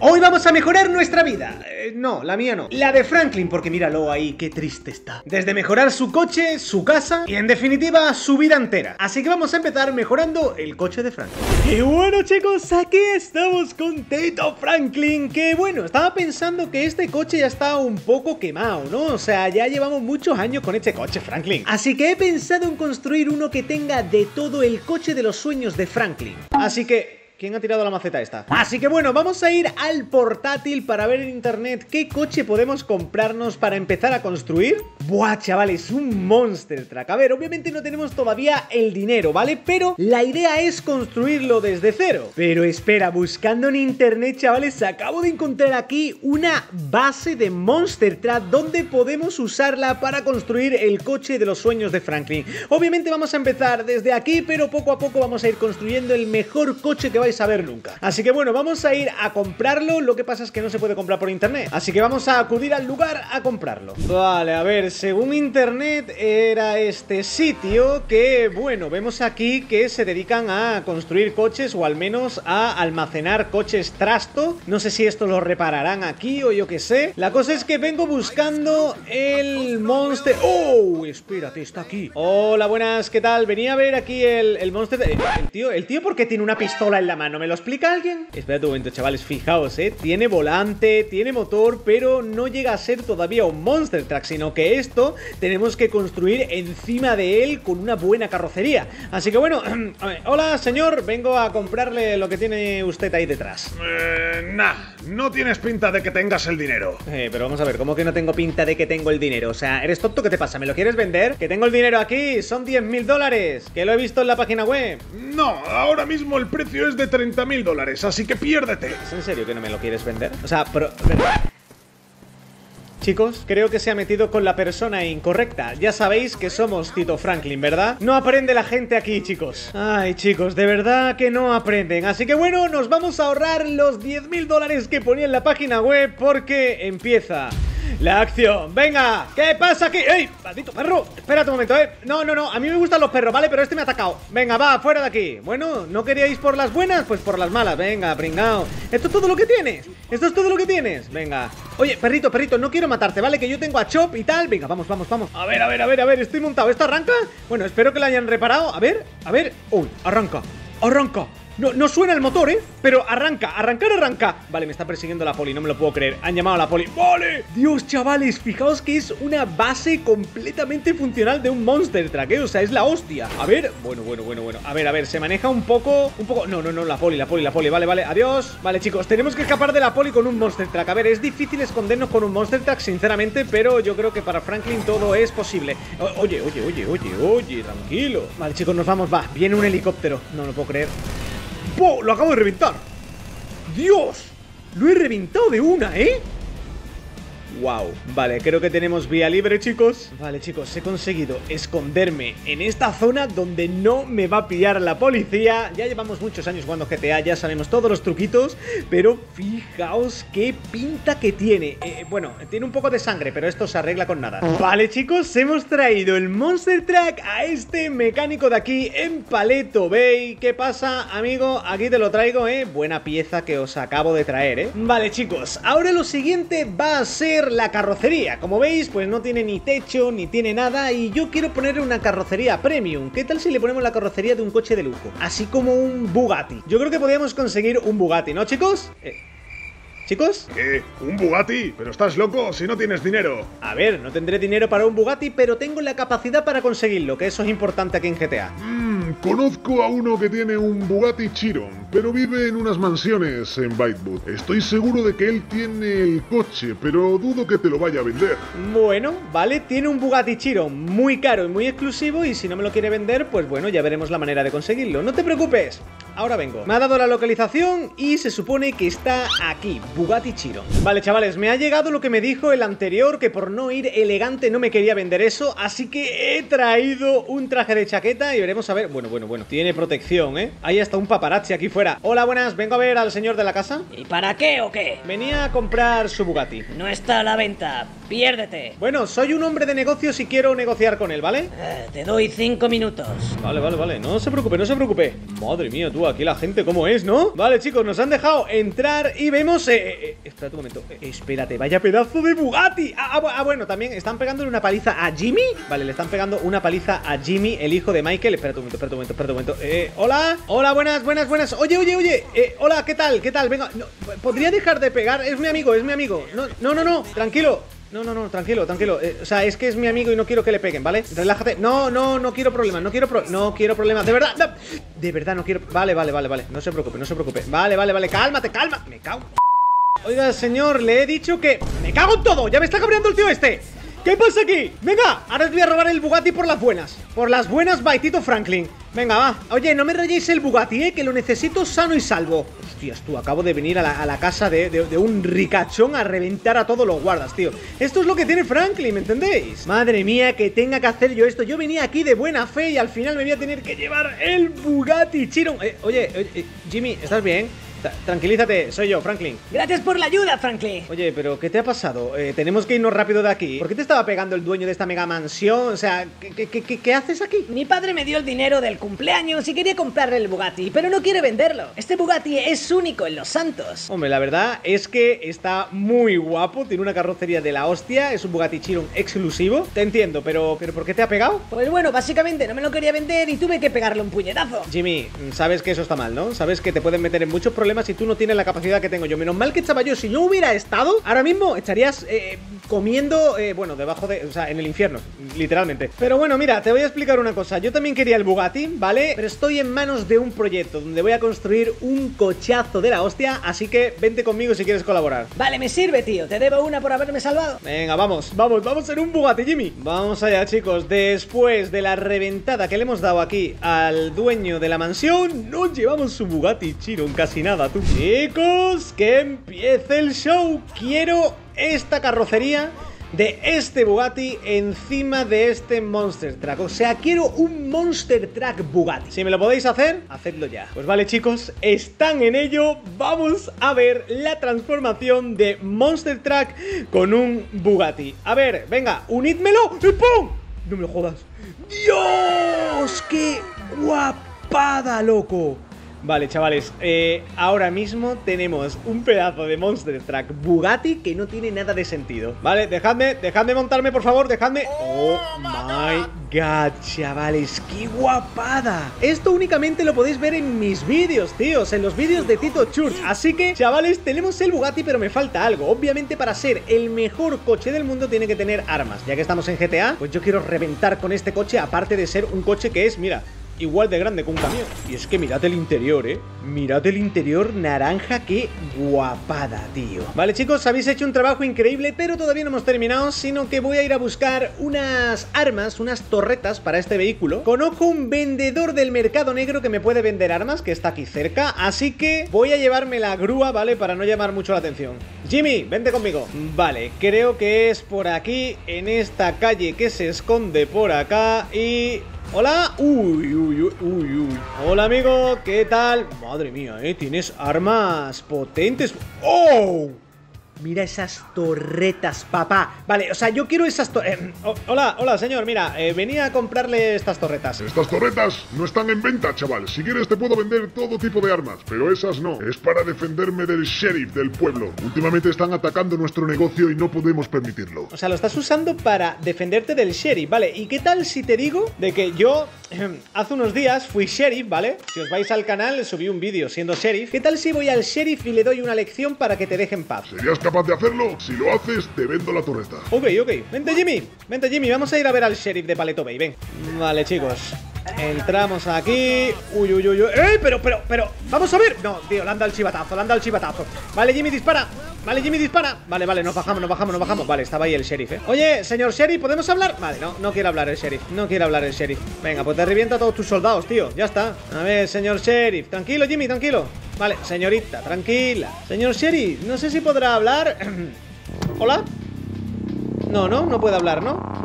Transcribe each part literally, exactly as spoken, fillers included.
Hoy vamos a mejorar nuestra vida. Eh, no, la mía no. La de Franklin, porque míralo ahí, qué triste está. Desde mejorar su coche, su casa y en definitiva su vida entera. Así que vamos a empezar mejorando el coche de Franklin. Y bueno chicos, aquí estamos con Tito Franklin. Que bueno, estaba pensando que este coche ya está un poco quemado, ¿no? O sea, ya llevamos muchos años con este coche, Franklin. Así que he pensado en construir uno que tenga de todo el coche de los sueños de Franklin. Así que... ¿quién ha tirado la maceta esta? Así que bueno, vamos a ir al portátil para ver en internet qué coche podemos comprarnos para empezar a construir. Buah, chavales, un Monster Truck. A ver, obviamente no tenemos todavía el dinero, ¿vale? Pero la idea es construirlo desde cero. Pero espera, buscando en internet, chavales, acabo de encontrar aquí una base de Monster Truck donde podemos usarla para construir el coche de los sueños de Franklin. Obviamente vamos a empezar desde aquí, pero poco a poco vamos a ir construyendo el mejor coche que vais a ver nunca. Así que bueno, vamos a ir a comprarlo. Lo que pasa es que no se puede comprar por internet, así que vamos a acudir al lugar a comprarlo. Vale, a ver, según internet era este sitio que, bueno, vemos aquí que se dedican a construir coches o al menos a almacenar coches trasto. No sé si esto lo repararán aquí o yo qué sé. La cosa es que vengo buscando el Monster... ¡Oh! Espérate, está aquí. Hola, buenas, ¿qué tal? Venía a ver aquí el, el Monster... El, el tío, ¿el tío por qué tiene una pistola en la mano? ¿Me lo explica alguien? Espérate un momento, chavales, fijaos, ¿eh? Tiene volante, tiene motor, pero no llega a ser todavía un Monster Truck, sino que esto tenemos que construir encima de él con una buena carrocería. Así que bueno, a ver, hola, señor, vengo a comprarle lo que tiene usted ahí detrás. Eh, nah, no tienes pinta de que tengas el dinero. Eh, pero vamos a ver, ¿cómo que no tengo pinta de que tengo el dinero? O sea, ¿eres tonto? ¿Qué te pasa? ¿Me lo quieres vender? Que tengo el dinero aquí, son diez mil dólares, que lo he visto en la página web. No, ahora mismo el precio es de treinta mil dólares, así que piérdete. ¿Es en serio que no me lo quieres vender? O sea, pero... chicos, creo que se ha metido con la persona incorrecta. Ya sabéis que somos Tito Franklin, ¿verdad? No aprende la gente aquí, chicos. Ay, chicos, de verdad que no aprenden. Así que bueno, nos vamos a ahorrar los diez mil dólares que ponía en la página web porque empieza la acción. ¡Venga! ¿Qué pasa aquí? ¡Ey! ¡Maldito perro! Espérate un momento, ¿eh? No, no, no. A mí me gustan los perros, ¿vale? Pero este me ha atacado. Venga, va, fuera de aquí. Bueno, ¿no queríais por las buenas? Pues por las malas. Venga, pringao. ¿Esto es todo lo que tienes? ¿Esto es todo lo que tienes? Venga. Oye, perrito, perrito, no quiero matarte, ¿vale? Que yo tengo a Chop y tal. Venga, vamos, vamos, vamos. A ver, a ver, a ver, a ver. Estoy montado. ¿Esto arranca? Bueno, espero que lo hayan reparado. A ver, a ver. Uy, arranca. Arranca. No, no suena el motor, ¿eh? Pero arranca, arrancar, arranca. Vale, me está persiguiendo la poli, no me lo puedo creer. Han llamado a la poli. ¡Vale! Dios, chavales, fijaos que es una base completamente funcional de un Monster Truck, ¿eh? O sea, es la hostia. A ver, bueno, bueno, bueno, bueno. A ver, a ver, se maneja un poco, un poco... No, no, no, la poli, la poli, la poli. Vale, vale, adiós. Vale, chicos, tenemos que escapar de la poli con un Monster Truck. A ver, es difícil escondernos con un Monster Truck, sinceramente, pero yo creo que para Franklin todo es posible. O oye, oye, oye, oye, oye, tranquilo. Vale, chicos, nos vamos, va. Viene un helicóptero. No lo puedo creer. ¡Oh! Lo acabo de reventar. ¡Dios! Lo he reventado de una, ¿eh? Wow, vale, creo que tenemos vía libre, chicos. Vale, chicos, he conseguido esconderme en esta zona donde no me va a pillar la policía. Ya llevamos muchos años jugando G T A, ya sabemos todos los truquitos, pero fijaos qué pinta que tiene. eh, Bueno, tiene un poco de sangre, pero esto se arregla con nada. Vale, chicos, hemos traído el Monster Truck a este mecánico de aquí en Paleto Bay. ¿Qué pasa, amigo? Aquí te lo traigo, ¿eh? Buena pieza que os acabo de traer, ¿eh? Vale, chicos, ahora lo siguiente va a ser la carrocería. Como veis, pues no tiene ni techo, ni tiene nada. Y yo quiero ponerle una carrocería premium. ¿Qué tal si le ponemos la carrocería de un coche de lujo? Así como un Bugatti. Yo creo que podríamos conseguir un Bugatti, ¿no, chicos? Eh... ¿Chicos? ¿Qué? ¿Un Bugatti? ¿Pero estás loco si no tienes dinero? A ver, no tendré dinero para un Bugatti, pero tengo la capacidad para conseguirlo, que eso es importante aquí en G T A. Mmm, conozco a uno que tiene un Bugatti Chiron, pero vive en unas mansiones en Bytewood. Estoy seguro de que él tiene el coche, pero dudo que te lo vaya a vender. Bueno, vale, tiene un Bugatti Chiron muy caro y muy exclusivo, y si no me lo quiere vender, pues bueno, ya veremos la manera de conseguirlo. No te preocupes, ahora vengo. Me ha dado la localización y se supone que está aquí, Bugatti Chiron. Vale, chavales, me ha llegado lo que me dijo el anterior, que por no ir elegante no me quería vender eso, así que he traído un traje de chaqueta y veremos a ver... Bueno, bueno, bueno, tiene protección, ¿eh? Hay hasta un paparazzi aquí fuera. Hola, buenas, vengo a ver al señor de la casa. ¿Y para qué o qué? Venía a comprar su Bugatti. No está a la venta. piérdete. Bueno, soy un hombre de negocios y quiero negociar con él, ¿vale? Eh, te doy cinco minutos. Vale, vale, vale, no se preocupe, no se preocupe. Madre mía, tú, aquí la gente cómo es, ¿no? Vale, chicos, nos han dejado entrar y vemos... Eh, eh, eh, espérate un momento, eh, espérate, vaya pedazo de Bugatti. ah, ah, ah, bueno, también están pegándole una paliza a Jimmy. Vale, le están pegando una paliza a Jimmy, el hijo de Michael. Espérate un momento, espérate un momento, espérate un momento. Eh, hola, hola, buenas, buenas, buenas. Oye, oye, oye, eh, hola, ¿qué tal? ¿Qué tal? Venga, no, ¿podría dejar de pegar? Es mi amigo, es mi amigo. No, no, no, no, tranquilo. No, no, no, tranquilo, tranquilo. Eh, o sea, es que es mi amigo y no quiero que le peguen, ¿vale? Relájate. No, no, no quiero problemas, no quiero pro no quiero problemas. De verdad, no. De verdad no quiero. Vale, vale, vale, vale. No se preocupe, no se preocupe. Vale, vale, vale. Cálmate, calma. Me cago. Oiga, señor, le he dicho que... ¡Me cago en todo! ¡Ya me está cabreando el tío este! ¿Qué pasa aquí? Venga, ahora os voy a robar el Bugatti por las buenas. Por las buenas, by Tito Franklin. Venga, va. Oye, no me rayéis el Bugatti, eh, que lo necesito sano y salvo. Hostias, tú, acabo de venir a la, a la casa de, de, de un ricachón a reventar a todos los guardas, tío. Esto es lo que tiene Franklin, ¿me entendéis? Madre mía, que tenga que hacer yo esto. Yo venía aquí de buena fe y al final me voy a tener que llevar el Bugatti Chiron. Eh, oye, oye, Jimmy, ¿estás bien? Tranquilízate, soy yo, Franklin. Gracias por la ayuda, Franklin. Oye, pero ¿qué te ha pasado? Eh, tenemos que irnos rápido de aquí. ¿Por qué te estaba pegando el dueño de esta mega mansión? O sea, ¿qué, qué, qué, qué haces aquí? Mi padre me dio el dinero del cumpleaños y quería comprarle el Bugatti, pero no quiere venderlo. Este Bugatti es único en Los Santos. Hombre, la verdad es que está muy guapo. Tiene una carrocería de la hostia. Es un Bugatti Chiron exclusivo. Te entiendo, pero, pero ¿por qué te ha pegado? Pues bueno, básicamente no me lo quería vender y tuve que pegarle un puñetazo. Jimmy, sabes que eso está mal, ¿no? Sabes que te pueden meter en muchos problemas si tú no tienes la capacidad que tengo yo. Menos mal que estaba yo. Si yo hubiera estado, ahora mismo estarías eh, comiendo, eh, bueno, debajo de... O sea, en el infierno, literalmente. Pero bueno, mira, te voy a explicar una cosa. Yo también quería el Bugatti, ¿vale? Pero estoy en manos de un proyecto donde voy a construir un cochazo de la hostia. Así que vente conmigo si quieres colaborar. Vale, me sirve, tío. Te debo una por haberme salvado. Venga, vamos, vamos, vamos en un Bugatti, Jimmy. Vamos allá, chicos. Después de la reventada que le hemos dado aquí al dueño de la mansión, nos llevamos su Bugatti Chiron. Casi nada, tú. Chicos, que empiece el show. Quiero esta carrocería de este Bugatti encima de este Monster Truck. O sea, quiero un Monster Truck Bugatti. Si me lo podéis hacer, hacedlo ya. Pues vale, chicos, están en ello. Vamos a ver la transformación de Monster Truck con un Bugatti. A ver, venga, unídmelo y ¡pum! No me lo jodas. ¡Dios! ¡Qué guapada, loco! Vale, chavales, eh, ahora mismo tenemos un pedazo de Monster Truck Bugatti que no tiene nada de sentido. Vale, dejadme, dejadme montarme, por favor, dejadme. Oh my god, chavales, qué guapada. Esto únicamente lo podéis ver en mis vídeos, tíos, en los vídeos de Tito Church. Así que, chavales, tenemos el Bugatti, pero me falta algo. Obviamente, para ser el mejor coche del mundo tiene que tener armas. Ya que estamos en G T A, pues yo quiero reventar con este coche, aparte de ser un coche que es, mira, igual de grande que un camión. Y es que mirad el interior, eh mirad el interior naranja, qué guapada, tío. Vale, chicos, habéis hecho un trabajo increíble, pero todavía no hemos terminado, sino que voy a ir a buscar unas armas, unas torretas para este vehículo. Conozco un vendedor del mercado negro que me puede vender armas, que está aquí cerca, así que voy a llevarme la grúa, ¿vale? Para no llamar mucho la atención. Jimmy, vente conmigo. Vale, creo que es por aquí, en esta calle que se esconde por acá y... Hola, uy, uy, uy, uy, uy. Hola, amigo, ¿qué tal? Madre mía, eh, tienes armas potentes. ¡Oh! Mira esas torretas, papá. Vale, o sea, yo quiero esas torretas. Eh, oh, hola, hola, señor, mira, eh, venía a comprarle estas torretas. Estas torretas no están en venta, chaval. Si quieres te puedo vender todo tipo de armas, pero esas no. Es para defenderme del sheriff del pueblo. Últimamente están atacando nuestro negocio y no podemos permitirlo. O sea, lo estás usando para defenderte del sheriff, ¿vale? ¿Y qué tal si te digo de que yo eh, hace unos días fui sheriff, ¿vale? Si os vais al canal, subí un vídeo siendo sheriff. ¿Qué tal si voy al sheriff y le doy una lección para que te deje en paz? ¿Serías capaz de hacerlo? Si lo haces, te vendo la torreta. Ok, ok. Vente, Jimmy. Vente, Jimmy. Vamos a ir a ver al sheriff de Paleto Bay. Ven. Vale, chicos. Entramos aquí. Uy, uy, uy, uy. ¡Eh! Pero, pero, pero. Vamos a ver. No, tío, le han dado el chivatazo. Le han dado el chivatazo. Vale, Jimmy, dispara. Vale, Jimmy, dispara. Vale, vale, nos bajamos, nos bajamos, nos bajamos. Vale, estaba ahí el sheriff, ¿eh? Oye, señor sheriff, ¿podemos hablar? Vale, no, no quiere hablar el sheriff. No quiere hablar el sheriff. Venga, pues te revienta a todos tus soldados, tío. Ya está. A ver, señor sheriff. Tranquilo, Jimmy, tranquilo. Vale, señorita, tranquila. Señor sheriff, no sé si podrá hablar. ¿Hola? No, no, no puede hablar, ¿no? Bueno,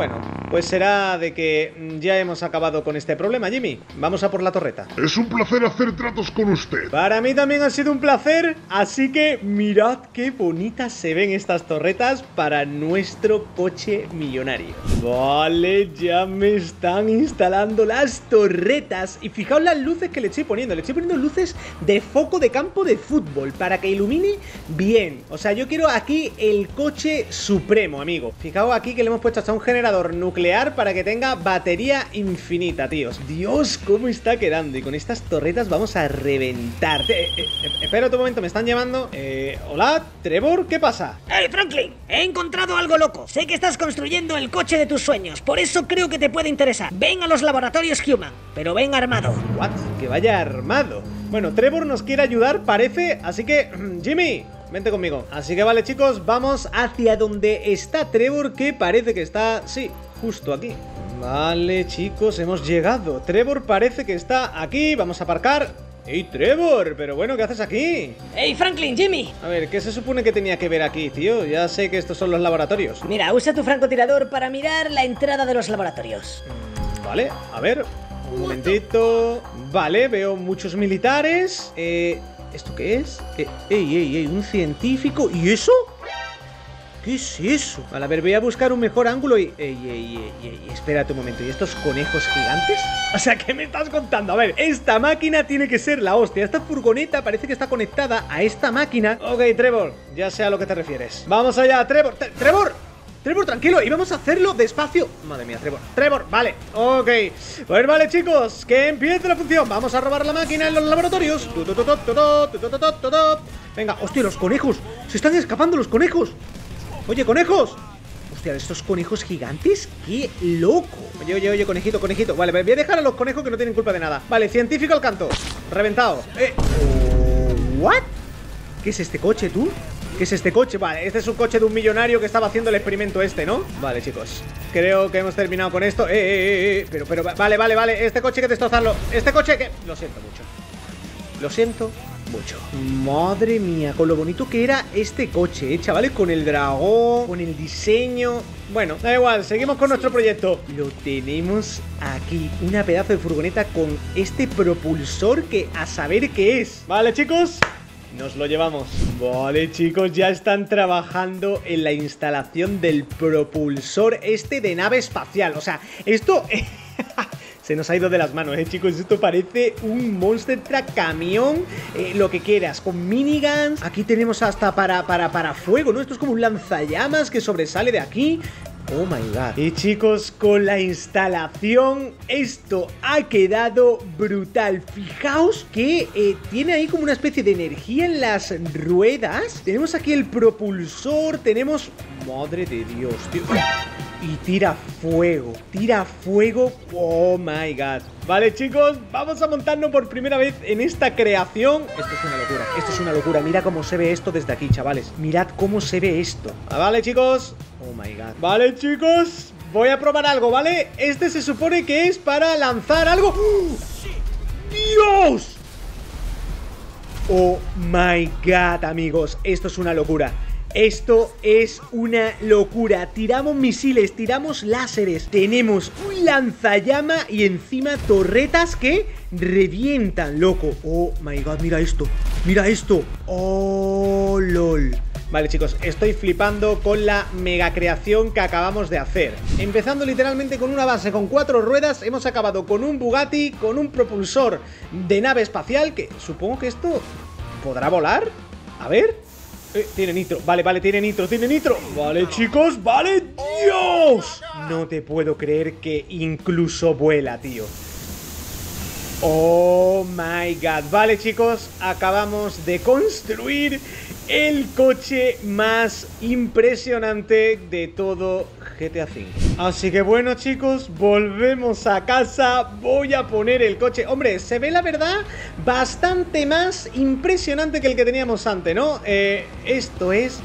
pues será de que ya hemos acabado con este problema, Jimmy. Vamos a por la torreta. Es un placer hacer tratos con usted. Para mí también ha sido un placer, así que mirad qué bonitas se ven estas torretas para nuestro coche millonario. Vale, ya me están instalando las torretas y fijaos las luces que le estoy poniendo. Le estoy poniendo luces de foco de campo de fútbol para que ilumine bien. O sea, yo quiero aquí el coche supremo, amigo. Fijaos aquí que le hemos puesto hasta un generador nuclear para que tenga batería infinita, tíos. Dios, cómo está quedando. Y con estas torretas vamos a reventar. Eh, eh, eh, espera un momento, me están llamando. Eh, hola, Trevor, ¿qué pasa? Hey, Franklin, he encontrado algo loco. Sé que estás construyendo el coche de tus sueños, por eso creo que te puede interesar. Ven a los laboratorios Human, pero ven armado. What? Que vaya armado. Bueno, Trevor nos quiere ayudar, parece, así que... Jimmy, vente conmigo. Así que vale, chicos, vamos hacia donde está Trevor, que parece que está... Sí, justo aquí. Vale, chicos, hemos llegado. Trevor parece que está aquí. Vamos a aparcar. ¡Ey, Trevor! Pero bueno, ¿qué haces aquí? Hey, Franklin, Jimmy. A ver, ¿qué se supone que tenía que ver aquí, tío? Ya sé que estos son los laboratorios. Mira, usa tu francotirador para mirar la entrada de los laboratorios. Vale, a ver... Un momentito. Vale, veo muchos militares. Eh, ¿Esto qué es? Eh, ey, ey, ey, un científico. ¿Y eso? ¿Qué es eso? Vale, a ver, voy a buscar un mejor ángulo y... Ey, ey, ey, ey, espérate un momento. ¿Y estos conejos gigantes? O sea, ¿qué me estás contando? A ver, esta máquina tiene que ser la hostia. Esta furgoneta parece que está conectada a esta máquina. Ok, Trevor, ya sé a lo que te refieres. Vamos allá, Trevor. ¡Trevor! Trevor, tranquilo, y vamos a hacerlo despacio. Madre mía, Trevor, Trevor, vale, ok. Pues vale, chicos, que empiece la función. Vamos a robar la máquina en los laboratorios. Venga, hostia, los conejos. Se están escapando los conejos. Oye, conejos. Hostia, estos conejos gigantes, qué loco. Oye, oye, oye, conejito, conejito. Vale, voy a dejar a los conejos que no tienen culpa de nada. Vale, científico al canto. Reventado. Eh, ¿what? ¿Qué es este coche, tú? ¿Qué es este coche? Vale, este es un coche de un millonario que estaba haciendo el experimento este, ¿no? Vale, chicos, creo que hemos terminado con esto. Eh, eh, eh, eh. Pero, pero, vale, vale, vale. Este coche hay que destrozarlo. Este coche que... Lo siento mucho. Lo siento mucho. Madre mía, con lo bonito que era este coche, ¿eh, chavales? Con el dragón, con el diseño. Bueno, da igual, seguimos con nuestro proyecto. Lo tenemos aquí, una pedazo de furgoneta con este propulsor que a saber qué es. Vale, chicos, nos lo llevamos. Vale, chicos, ya están trabajando en la instalación del propulsor este de nave espacial. O sea, esto... Se nos ha ido de las manos, eh, chicos. Esto parece un Monster Truck camión, eh, lo que quieras, con miniguns. Aquí tenemos hasta para, para, para fuego, ¿no? Esto es como un lanzallamas que sobresale de aquí. Oh my god. Y chicos, con la instalación esto ha quedado brutal. Fijaos que eh, tiene ahí como una especie de energía en las ruedas. Tenemos aquí el propulsor. Tenemos... Madre de Dios, tío. Y tira fuego, tira fuego. Oh my god. Vale, chicos, vamos a montarnos por primera vez en esta creación. Esto es una locura, esto es una locura. Mira cómo se ve esto desde aquí, chavales. Mirad cómo se ve esto. Vale, chicos. Oh my god. Vale, chicos, voy a probar algo, ¿vale? Este se supone que es para lanzar algo. ¡Oh! ¡Dios! Oh my god, amigos. Esto es una locura. Esto es una locura. Tiramos misiles, tiramos láseres. Tenemos un lanzallama y encima torretas que revientan, loco. Oh my god, mira esto. Mira esto. Oh, lol. Vale, chicos, estoy flipando con la mega creación que acabamos de hacer. Empezando literalmente con una base con cuatro ruedas, hemos acabado con un Bugatti, con un propulsor de nave espacial, que supongo que esto podrá volar. A ver... Eh, tiene nitro, vale, vale, tiene nitro, tiene nitro. Vale, chicos, vale. ¡Dios! No te puedo creer que incluso vuela, tío. Oh my god. Vale, chicos, acabamos de construir el coche más impresionante de todo G T A cinco. Así que bueno, chicos, volvemos a casa. Voy a poner el coche. Hombre, se ve la verdad bastante más impresionante que el que teníamos antes, ¿no? Eh, esto es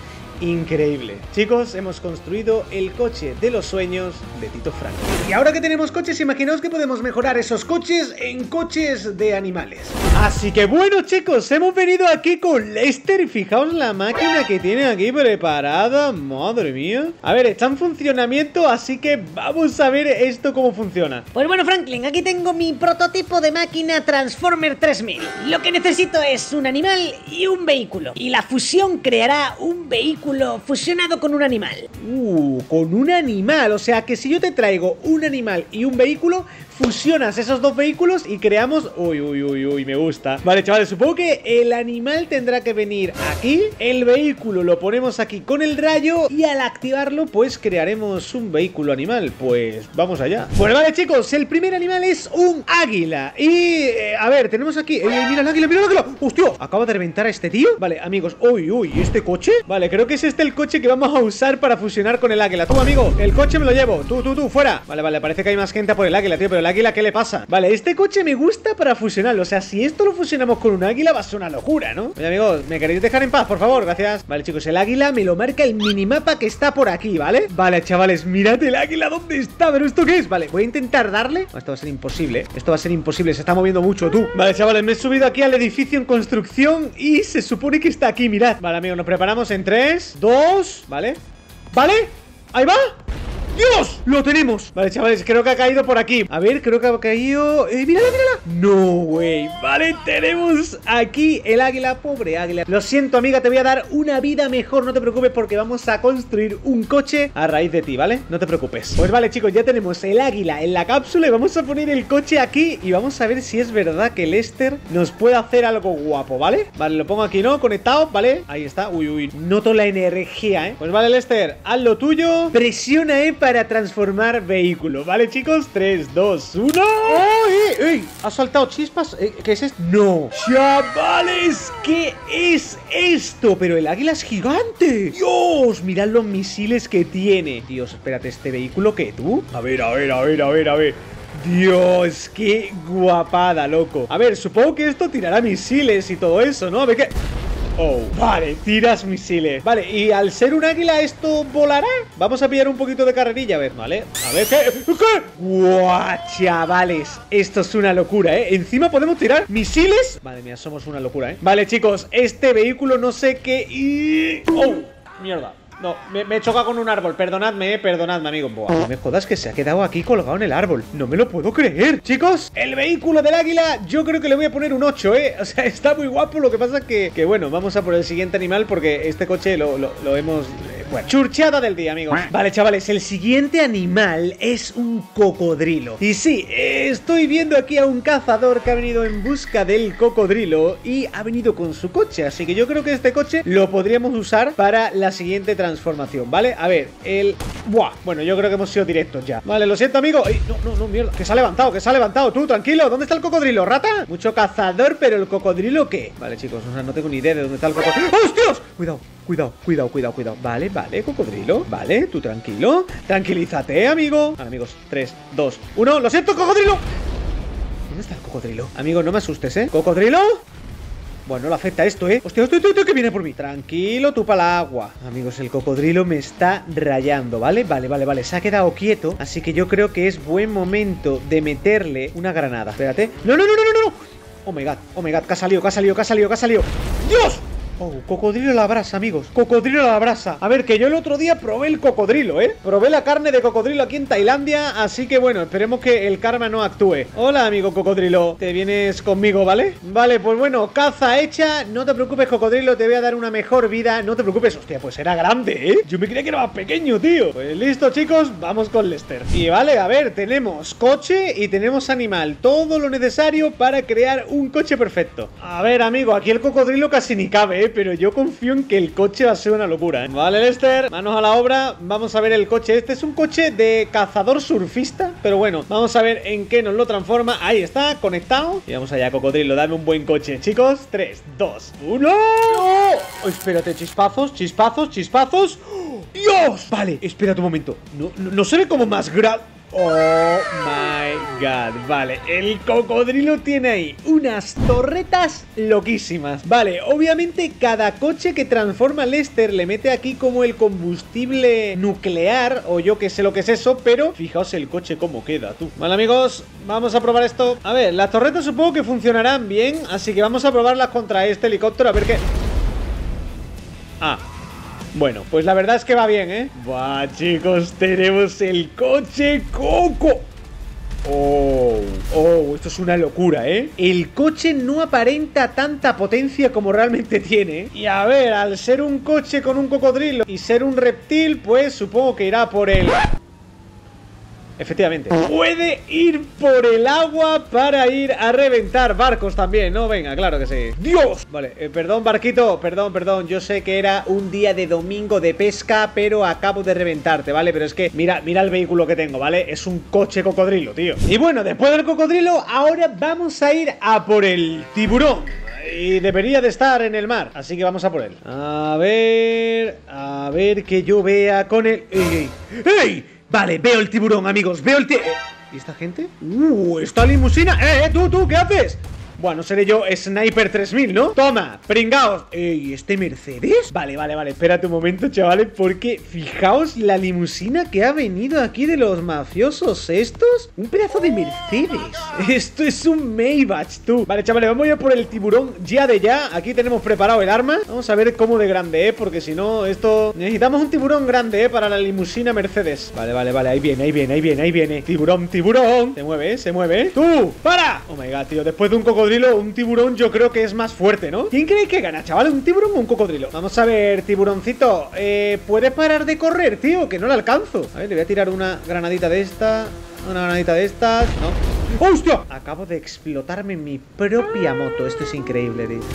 increíble. Chicos, hemos construido el coche de los sueños de Tito Franklin. Y ahora que tenemos coches, imaginaos que podemos mejorar esos coches en coches de animales. Así que bueno, chicos, hemos venido aquí con Lester y fijaos la máquina que tiene aquí preparada. Madre mía. A ver, está en funcionamiento, así que vamos a ver esto cómo funciona. Pues bueno, Franklin, aquí tengo mi prototipo de máquina Transformer tres mil. Lo que necesito es un animal y un vehículo. Y la fusión creará un vehículo fusionado con un animal. Uh, con un animal. O sea que si yo te traigo un animal y un vehículo, fusionas esos dos vehículos y creamos... Uy, uy, uy, uy, me gusta. Vale, chavales, supongo que el animal tendrá que venir aquí. El vehículo lo ponemos aquí con el rayo y al activarlo, pues crearemos un vehículo animal. Pues vamos allá. Bueno, vale, chicos, el primer animal es un águila. Y, eh, a ver, tenemos aquí... Eh, mira el águila, mira el águila. ¡Hostia! Acaba de reventar a este tío. Vale, amigos. Uy, uy, ¿y este coche? Vale, creo que es este el coche que vamos a usar para fusionar con el águila. Tú, amigo, el coche me lo llevo. Tú, tú, tú, fuera. Vale, vale, parece que hay más gente por el águila, tío. Pero el águila, ¿qué le pasa? Vale, este coche me gusta para fusionarlo. O sea, si esto lo fusionamos con un águila va a ser una locura, ¿no? Oye, amigos, ¿me queréis dejar en paz, por favor? Gracias. Vale, chicos, el águila me lo marca el minimapa que está por aquí, ¿vale? Vale, chavales, mirad el águila dónde está. ¿Pero esto qué es? Vale, voy a intentar darle. Esto va a ser imposible. Esto va a ser imposible. Se está moviendo mucho, tú. Vale, chavales, me he subido aquí al edificio en construcción y se supone que está aquí, mirad. Vale, amigos, nos preparamos en tres, dos, ¿vale? ¿Vale? ¡Ahí va! ¡Dios! ¡Lo tenemos! Vale, chavales, creo que ha caído por aquí. A ver, creo que ha caído... ¡Eh, mírala, mírala! ¡No, güey! Vale, tenemos aquí el águila. Pobre águila. Lo siento, amiga, te voy a dar una vida mejor. No te preocupes porque vamos a construir un coche a raíz de ti, ¿vale? No te preocupes. Pues vale, chicos, ya tenemos el águila en la cápsula y vamos a poner el coche aquí y vamos a ver si es verdad que Lester nos puede hacer algo guapo, ¿vale? Vale, lo pongo aquí, ¿no? Conectado, ¿vale? Ahí está. Uy, uy. Noto la energía, ¿eh? Pues vale, Lester, haz lo tuyo. Presiona, ¿eh? Para transformar vehículo, ¿vale, chicos? tres, dos, uno. ¡Oh, eh, eh! ¿Ha saltado chispas? Eh, ¿Qué es esto? ¡No! ¡Chavales! ¿Qué es esto? Pero el águila es gigante. ¡Dios! Mirad los misiles que tiene. Dios, espérate, ¿este vehículo qué, tú? A ver, a ver, a ver, a ver, a ver. Dios, qué guapada, loco. A ver, supongo que esto tirará misiles y todo eso, ¿no? A ver qué... Oh, vale, tiras misiles. Vale, y al ser un águila, ¿esto volará? Vamos a pillar un poquito de carrerilla, a ver, ¿vale? A ver, ¿qué? ¿Qué? ¡Guau, chavales! Esto es una locura, ¿eh? Encima podemos tirar misiles. Madre mía, somos una locura, ¿eh? Vale, chicos, este vehículo no sé qué... Y... ¡Oh! Mierda. No, me, me he chocado con un árbol. Perdonadme, eh, perdonadme, amigo. Buah, no me jodas que se ha quedado aquí colgado en el árbol. No me lo puedo creer. Chicos, el vehículo del águila, yo creo que le voy a poner un ocho, eh. O sea, está muy guapo. Lo que pasa es que, que bueno, vamos a por el siguiente animal porque este coche lo, lo, lo hemos... Eh, bueno, churchada del día, amigos. Vale, chavales, el siguiente animal es un cocodrilo. Y sí, eh, estoy viendo aquí a un cazador que ha venido en busca del cocodrilo y ha venido con su coche. Así que yo creo que este coche lo podríamos usar para la siguiente transformación, ¿vale? A ver, el... Buah, bueno, yo creo que hemos sido directos ya. Vale, lo siento, amigo. Ey, no, no, no, mierda, que se ha levantado, que se ha levantado. Tú, tranquilo, ¿dónde está el cocodrilo, rata? Mucho cazador, pero ¿el cocodrilo qué? Vale, chicos, o sea, no tengo ni idea de dónde está el cocodrilo. ¡Hostias! Cuidado, cuidado, cuidado, cuidado, cuidado. Vale, vale, cocodrilo. Vale, tú tranquilo. Tranquilízate, amigo. Vale, amigos, tres, dos, uno. ¡Lo siento, cocodrilo! ¿Dónde está el cocodrilo? Amigo, no me asustes, ¿eh? ¿Cocodrilo? Bueno, no le afecta esto, ¿eh? Hostia, hostia, hostia, que viene por mí. Tranquilo, tú para la agua. Amigos, el cocodrilo me está rayando, ¿vale? Vale, vale, vale. Se ha quedado quieto. Así que yo creo que es buen momento de meterle una granada. Espérate. ¡No, no, no, no, no, no! Oh my god, oh my god, que ha salido, que ha salido, que ha salido, que ha salido. ¡Dios! Oh, cocodrilo a la brasa, amigos. Cocodrilo a la brasa. A ver, que yo el otro día probé el cocodrilo, ¿eh? Probé la carne de cocodrilo aquí en Tailandia. Así que bueno, esperemos que el karma no actúe. Hola, amigo cocodrilo. Te vienes conmigo, ¿vale? Vale, pues bueno, caza hecha. No te preocupes, cocodrilo, te voy a dar una mejor vida. No te preocupes. Hostia, pues era grande, ¿eh? Yo me creía que era más pequeño, tío. Pues listo, chicos, vamos con Lester. Y vale, a ver, tenemos coche y tenemos animal. Todo lo necesario para crear un coche perfecto. A ver, amigo, aquí el cocodrilo casi ni cabe, ¿eh? Pero yo confío en que el coche va a ser una locura, ¿eh? Vale, Lester, manos a la obra. Vamos a ver el coche. Este es un coche de cazador surfista, pero bueno, vamos a ver en qué nos lo transforma. Ahí está, conectado. Y vamos allá, cocodrilo, dame un buen coche. Chicos, tres, dos, uno. Oh, espérate, chispazos, chispazos, chispazos. ¡Dios! Vale, espérate un momento. No, no, no se ve como más grande. Oh my god. Vale, el cocodrilo tiene ahí unas torretas loquísimas. Vale, obviamente cada coche que transforma Lester le mete aquí como el combustible nuclear, o yo que sé lo que es eso, pero fijaos el coche cómo queda, tú. Vale, amigos, vamos a probar esto. A ver, las torretas supongo que funcionarán bien, así que vamos a probarlas contra este helicóptero a ver qué... Ah, bueno, pues la verdad es que va bien, ¿eh? Buah, chicos, tenemos el coche Coco. Oh, oh, esto es una locura, ¿eh? El coche no aparenta tanta potencia como realmente tiene. Y a ver, al ser un coche con un cocodrilo y ser un reptil, pues supongo que irá por el... Efectivamente, puede ir por el agua para ir a reventar barcos también, ¿no? Venga, claro que sí. ¡Dios! Vale, eh, perdón, barquito, perdón, perdón. Yo sé que era un día de domingo de pesca, pero acabo de reventarte, ¿vale? Pero es que, mira, mira el vehículo que tengo, ¿vale? Es un coche cocodrilo, tío. Y bueno, después del cocodrilo, ahora vamos a ir a por el tiburón. Y debería de estar en el mar, así que vamos a por él. A ver, a ver que yo vea con el... ¡Ey, ey! ¡Ey! Vale, veo el tiburón, amigos, veo el tiburón. ¿Y esta gente? ¡Uh! ¡Esta limusina! ¡Eh, eh! ¡Tú, tú! ¿Qué haces? Bueno, seré yo Sniper tres mil, ¿no? Toma, pringaos. Ey, ¿este Mercedes? Vale, vale, vale, espérate un momento, chavales, porque fijaos la limusina que ha venido aquí de los mafiosos estos. Un pedazo de Mercedes. Esto es un Maybach, tú. Vale, chavales, vamos a ir por el tiburón ya de ya. Aquí tenemos preparado el arma. Vamos a ver cómo de grande es, porque si no, esto... Necesitamos un tiburón grande, ¿eh? Para la limusina Mercedes. Vale, vale, vale, ahí viene, ahí viene, ahí viene, ahí viene. Tiburón, tiburón. Se mueve, se mueve. ¡Tú! ¡Para! Oh my god, tío, después de un cocodrilo, un tiburón yo creo que es más fuerte, ¿no? ¿Quién cree que gana, chaval? ¿Un tiburón o un cocodrilo? Vamos a ver, tiburoncito, eh, ¿puedes parar de correr, tío? Que no lo alcanzo. A ver, le voy a tirar una granadita de esta. Una granadita de estas. No. ¡Hostia! Acabo de explotarme mi propia moto. Esto es increíble, tío.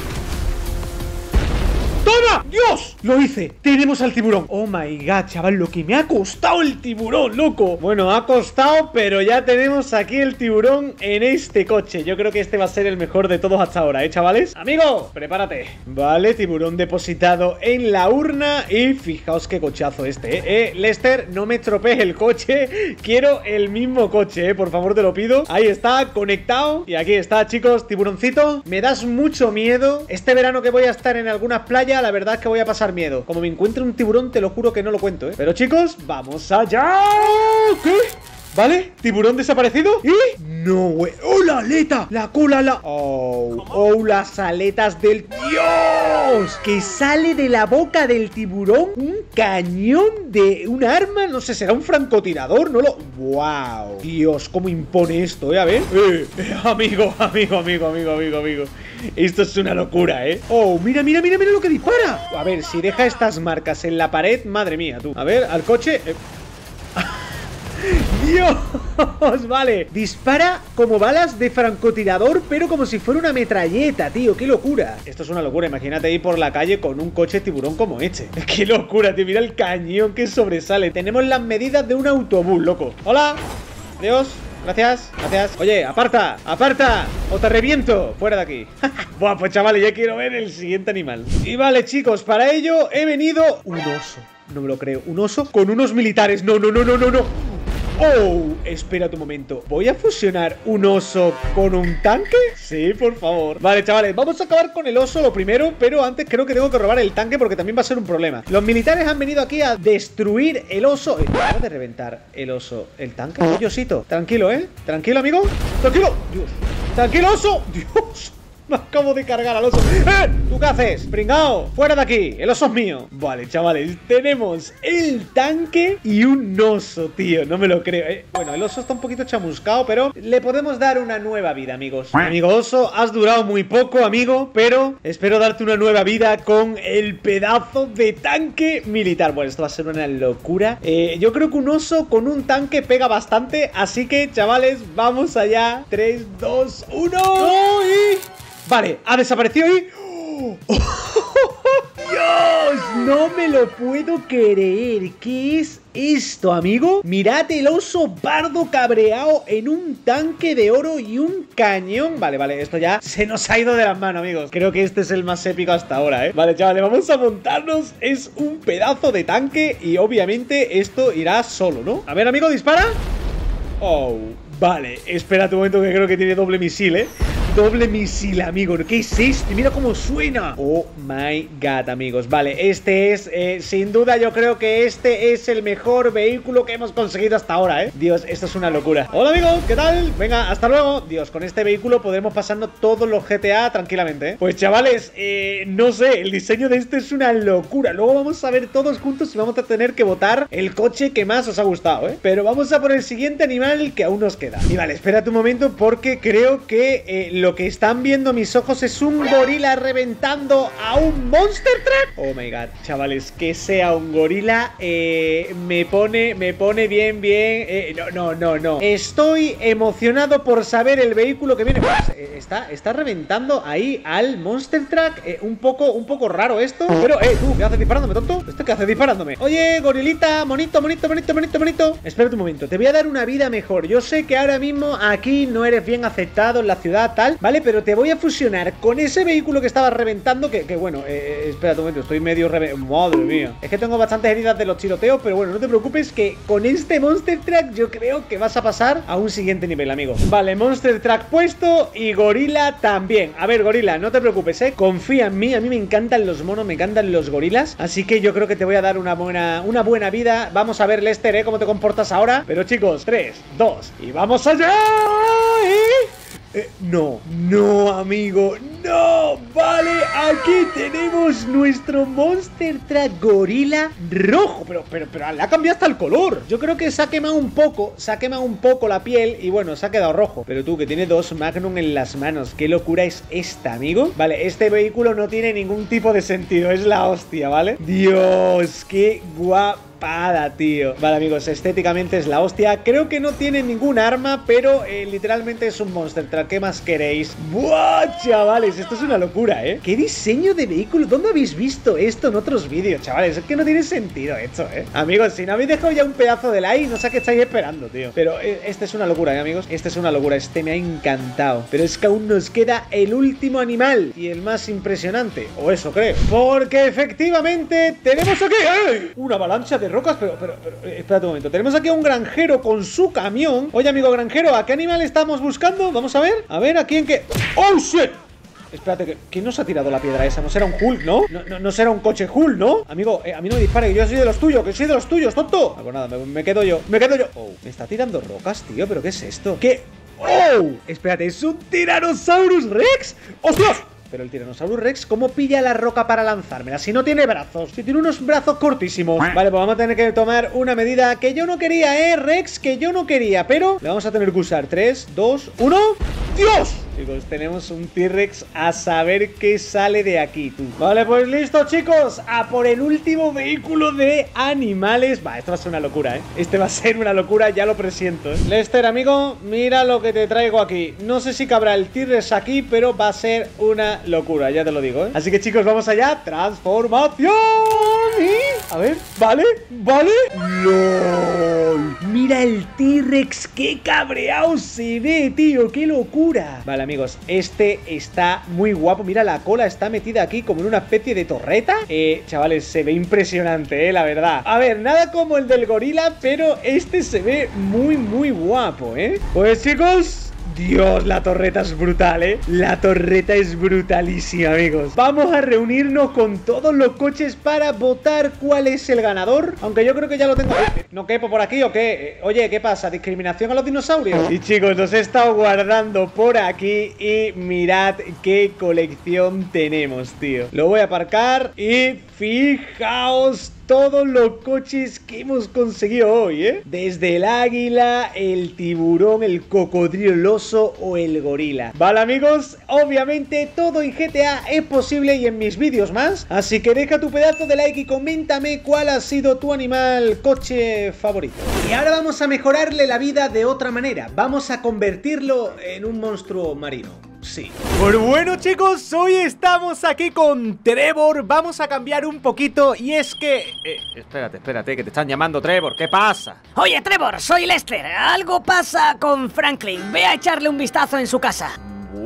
¡Toma! ¡Dios! Lo hice. Tenemos al tiburón. Oh my god, chaval, lo que me ha costado el tiburón, loco. Bueno, ha costado, pero ya tenemos aquí el tiburón en este coche. Yo creo que este va a ser el mejor de todos hasta ahora, ¿eh, chavales? Amigo, prepárate. Vale, tiburón depositado en la urna. Y fijaos qué cochazo este, ¿eh? eh Lester, no me estropees el coche. Quiero el mismo coche, ¿eh? Por favor, te lo pido. Ahí está, conectado. Y aquí está, chicos, tiburoncito. Me das mucho miedo. Este verano que voy a estar en algunas playas, la verdad es que voy a pasar miedo. Como me encuentre un tiburón, te lo juro que no lo cuento, ¿eh? Pero chicos, vamos allá. ¿Qué? ¿Vale? ¿Tiburón desaparecido? ¿Y? No, güey. ¡Oh, la aleta! La cola, la... Oh, oh, las aletas del... ¡Dios! Que sale de la boca del tiburón un cañón de un arma. No sé, será un francotirador, ¿no lo...? ¡Wow! Dios, cómo impone esto, ¿eh? A ver. Eh, eh, amigo, amigo, amigo, amigo, amigo, amigo. Esto es una locura, ¿eh? Oh, mira, mira, mira, mira lo que dispara. A ver, si deja estas marcas en la pared, madre mía, tú. A ver, al coche... Eh. ¡Dios! Vale, dispara como balas de francotirador, pero como si fuera una metralleta, tío. ¡Qué locura! Esto es una locura, imagínate ir por la calle con un coche tiburón como este. ¡Qué locura, tío! Mira el cañón que sobresale. Tenemos las medidas de un autobús, loco. ¡Hola! Adiós. Gracias, gracias. Oye, aparta, aparta o te reviento. Fuera de aquí. Buah, pues chavales, ya quiero ver el siguiente animal. Y vale, chicos, para ello he venido... Un oso, no me lo creo. Un oso con unos militares. No, no, no, no, no, no. Oh, espera un momento. ¿Voy a fusionar un oso con un tanque? Sí, por favor. Vale, chavales, vamos a acabar con el oso lo primero, pero antes creo que tengo que robar el tanque porque también va a ser un problema. Los militares han venido aquí a destruir el oso. Acabo de reventar el oso. ¿El tanque? Oye, osito, tranquilo, ¿eh? Tranquilo, amigo. Tranquilo. Dios. Tranquilo, oso. Dios. Me acabo de cargar al oso. ¡Eh! ¿Tú qué haces? ¡Pringao! ¡Fuera de aquí! ¡El oso es mío! Vale, chavales, tenemos el tanque y un oso, tío. No me lo creo, ¿eh? Bueno, el oso está un poquito chamuscado, pero le podemos dar una nueva vida, amigos. Amigo oso, has durado muy poco, amigo, pero espero darte una nueva vida con el pedazo de tanque militar. Bueno, esto va a ser una locura. Eh, yo creo que un oso con un tanque pega bastante, así que, chavales, vamos allá. tres, dos, uno. ¡Oh! Y... Vale, ha desaparecido y... ¡Oh! ¡Dios! No me lo puedo creer. ¿Qué es esto, amigo? Mirad el oso pardo cabreado en un tanque de oro y un cañón. Vale, vale, esto ya se nos ha ido de las manos, amigos. Creo que este es el más épico hasta ahora, ¿eh? Vale, chavales, vamos a montarnos. Es un pedazo de tanque y obviamente esto irá solo, ¿no? A ver, amigo, dispara. Oh, vale, espérate un momento que creo que tiene doble misil, ¿eh? Doble misil, amigo. ¿Qué es esto? Mira cómo suena. Oh my god, amigos. Vale, este es, eh, sin duda, yo creo que este es el mejor vehículo que hemos conseguido hasta ahora, ¿eh? Dios, esto es una locura. Hola, amigos, ¿qué tal? Venga, hasta luego. Dios, con este vehículo podremos pasarnos todos los G T A tranquilamente, ¿eh? Pues, chavales, eh, no sé, el diseño de este es una locura. Luego vamos a ver todos juntos y vamos a tener que votar el coche que más os ha gustado, ¿eh? Pero vamos a por el siguiente animal que aún nos queda. Y vale, espérate un momento porque creo que eh, lo que están viendo mis ojos es un gorila reventando a un Monster Truck. Oh my god, chavales, que sea un gorila eh, me pone, me pone bien, bien eh, no, no, no, no estoy emocionado por saber el vehículo que viene. Pues, eh, está, está reventando ahí al Monster Truck, eh, un poco, un poco raro esto. Pero, eh, tú, ¿qué haces disparándome, tonto? ¿Esto qué hace disparándome? Oye, gorilita, monito, monito, monito, monito, monito. Espérate un momento, te voy a dar una vida mejor. Yo sé que ahora mismo aquí no eres bien aceptado en la ciudad, tal, ¿vale? Pero te voy a fusionar con ese vehículo que estaba reventando. Que, que bueno, eh, espérate un momento, estoy medio reventando. Madre mía. Es que tengo bastantes heridas de los tiroteos, pero bueno, no te preocupes que con este Monster Truck yo creo que vas a pasar a un siguiente nivel, amigo. Vale, Monster Truck puesto y gorila también. A ver, gorila, no te preocupes, eh. Confía en mí, a mí me encantan los monos, me encantan los gorilas. Así que yo creo que te voy a dar una buena, una buena vida. Vamos a ver, Lester, eh, cómo te comportas ahora. Pero chicos, tres, dos y vamos allá. ¿Eh? Eh, no, no, amigo, no. Vale, aquí tenemos nuestro Monster Truck gorila rojo. Pero, pero, pero le ha cambiado hasta el color. Yo creo que se ha quemado un poco, se ha quemado un poco la piel y bueno, se ha quedado rojo. Pero tú, que tiene dos Magnum en las manos, ¿qué locura es esta, amigo? Vale, este vehículo no tiene ningún tipo de sentido, es la hostia, ¿vale? Dios, qué guapo. Pada, tío. Vale, amigos, estéticamente es la hostia. Creo que no tiene ningún arma, pero eh, literalmente es un Monster Truck. ¿Qué más queréis? ¡Buah, chavales! Esto es una locura, ¿eh? ¿Qué diseño de vehículo? ¿Dónde habéis visto esto en otros vídeos, chavales? Es que no tiene sentido esto, ¿eh? Amigos, si no habéis dejado ya un pedazo de like, no sé qué estáis esperando, tío. Pero eh, este es una locura, ¿eh, amigos? Este es una locura. Este me ha encantado. Pero es que aún nos queda el último animal y el más impresionante. O eso creo. Porque efectivamente tenemos aquí ¡eh! Una avalancha de rocas, pero, pero, pero, espérate un momento. Tenemos aquí a un granjero con su camión. Oye, amigo granjero, ¿a qué animal estamos buscando? Vamos a ver, a ver, ¿a quién que...? ¡Oh, shit! Espérate, que ¿quién nos ha tirado la piedra esa? No será un Hulk, ¿no? No, no, no será un coche Hulk, ¿no? Amigo, eh, a mí no me dispare, que yo soy de los tuyos, que soy de los tuyos, tonto. Ah, pues nada, me, me quedo yo, me quedo yo. Oh, me está tirando rocas, tío, ¿pero qué es esto? ¿Qué? ¡Oh! Espérate, ¿es un Tyrannosaurus Rex? ¡Hostias! Pero el Tyrannosaurus Rex, ¿cómo pilla la roca para lanzármela? Si no tiene brazos, si tiene unos brazos cortísimos. Vale, pues vamos a tener que tomar una medida que yo no quería, ¿eh, Rex? Que yo no quería, pero le vamos a tener que usar tres, dos, uno... ¡Dios! Chicos, tenemos un T-Rex a saber qué sale de aquí, tú. Vale, pues listo, chicos, a por el último vehículo de animales. Va, esto va a ser una locura, ¿eh? Este va a ser una locura, ya lo presiento, ¿eh? Lester, amigo, mira lo que te traigo aquí. No sé si cabrá el T-Rex aquí, pero va a ser una locura, ya te lo digo, ¿eh? Así que, chicos, vamos allá. ¡Transformación! Y... a ver, ¿vale? ¿Vale? ¡Lol! Mira el T-Rex, qué cabreado se ve, tío. ¡Qué locura! Vale, amigos, este está muy guapo. Mira, la cola está metida aquí como en una especie de torreta. Eh, chavales, se ve impresionante, eh, la verdad. A ver, nada como el del gorila, pero este se ve muy, muy guapo, eh. Pues, chicos... Dios, la torreta es brutal, ¿eh? La torreta es brutalísima, amigos. Vamos a reunirnos con todos los coches para votar cuál es el ganador. Aunque yo creo que ya lo tengo. Eh, ¿No quepo por aquí o qué? Eh, oye, ¿qué pasa? ¿Discriminación a los dinosaurios? Y chicos, los he estado guardando por aquí y mirad qué colección tenemos, tío. Lo voy a aparcar y fijaos todos los coches que hemos conseguido hoy, ¿eh? Desde el águila, el tiburón, el cocodrilo, el oso o el gorila. Vale, amigos, obviamente todo en G T A es posible y en mis vídeos más. Así que deja tu pedazo de like y coméntame cuál ha sido tu animal coche favorito. Y ahora vamos a mejorarle la vida de otra manera. Vamos a convertirlo en un monstruo marino. Sí. Pues bueno, chicos, hoy estamos aquí con Trevor. Vamos a cambiar un poquito y es que... Eh, espérate, espérate, que te están llamando, Trevor. ¿Qué pasa? Oye, Trevor, soy Lester. Algo pasa con Franklin. Ve a echarle un vistazo en su casa.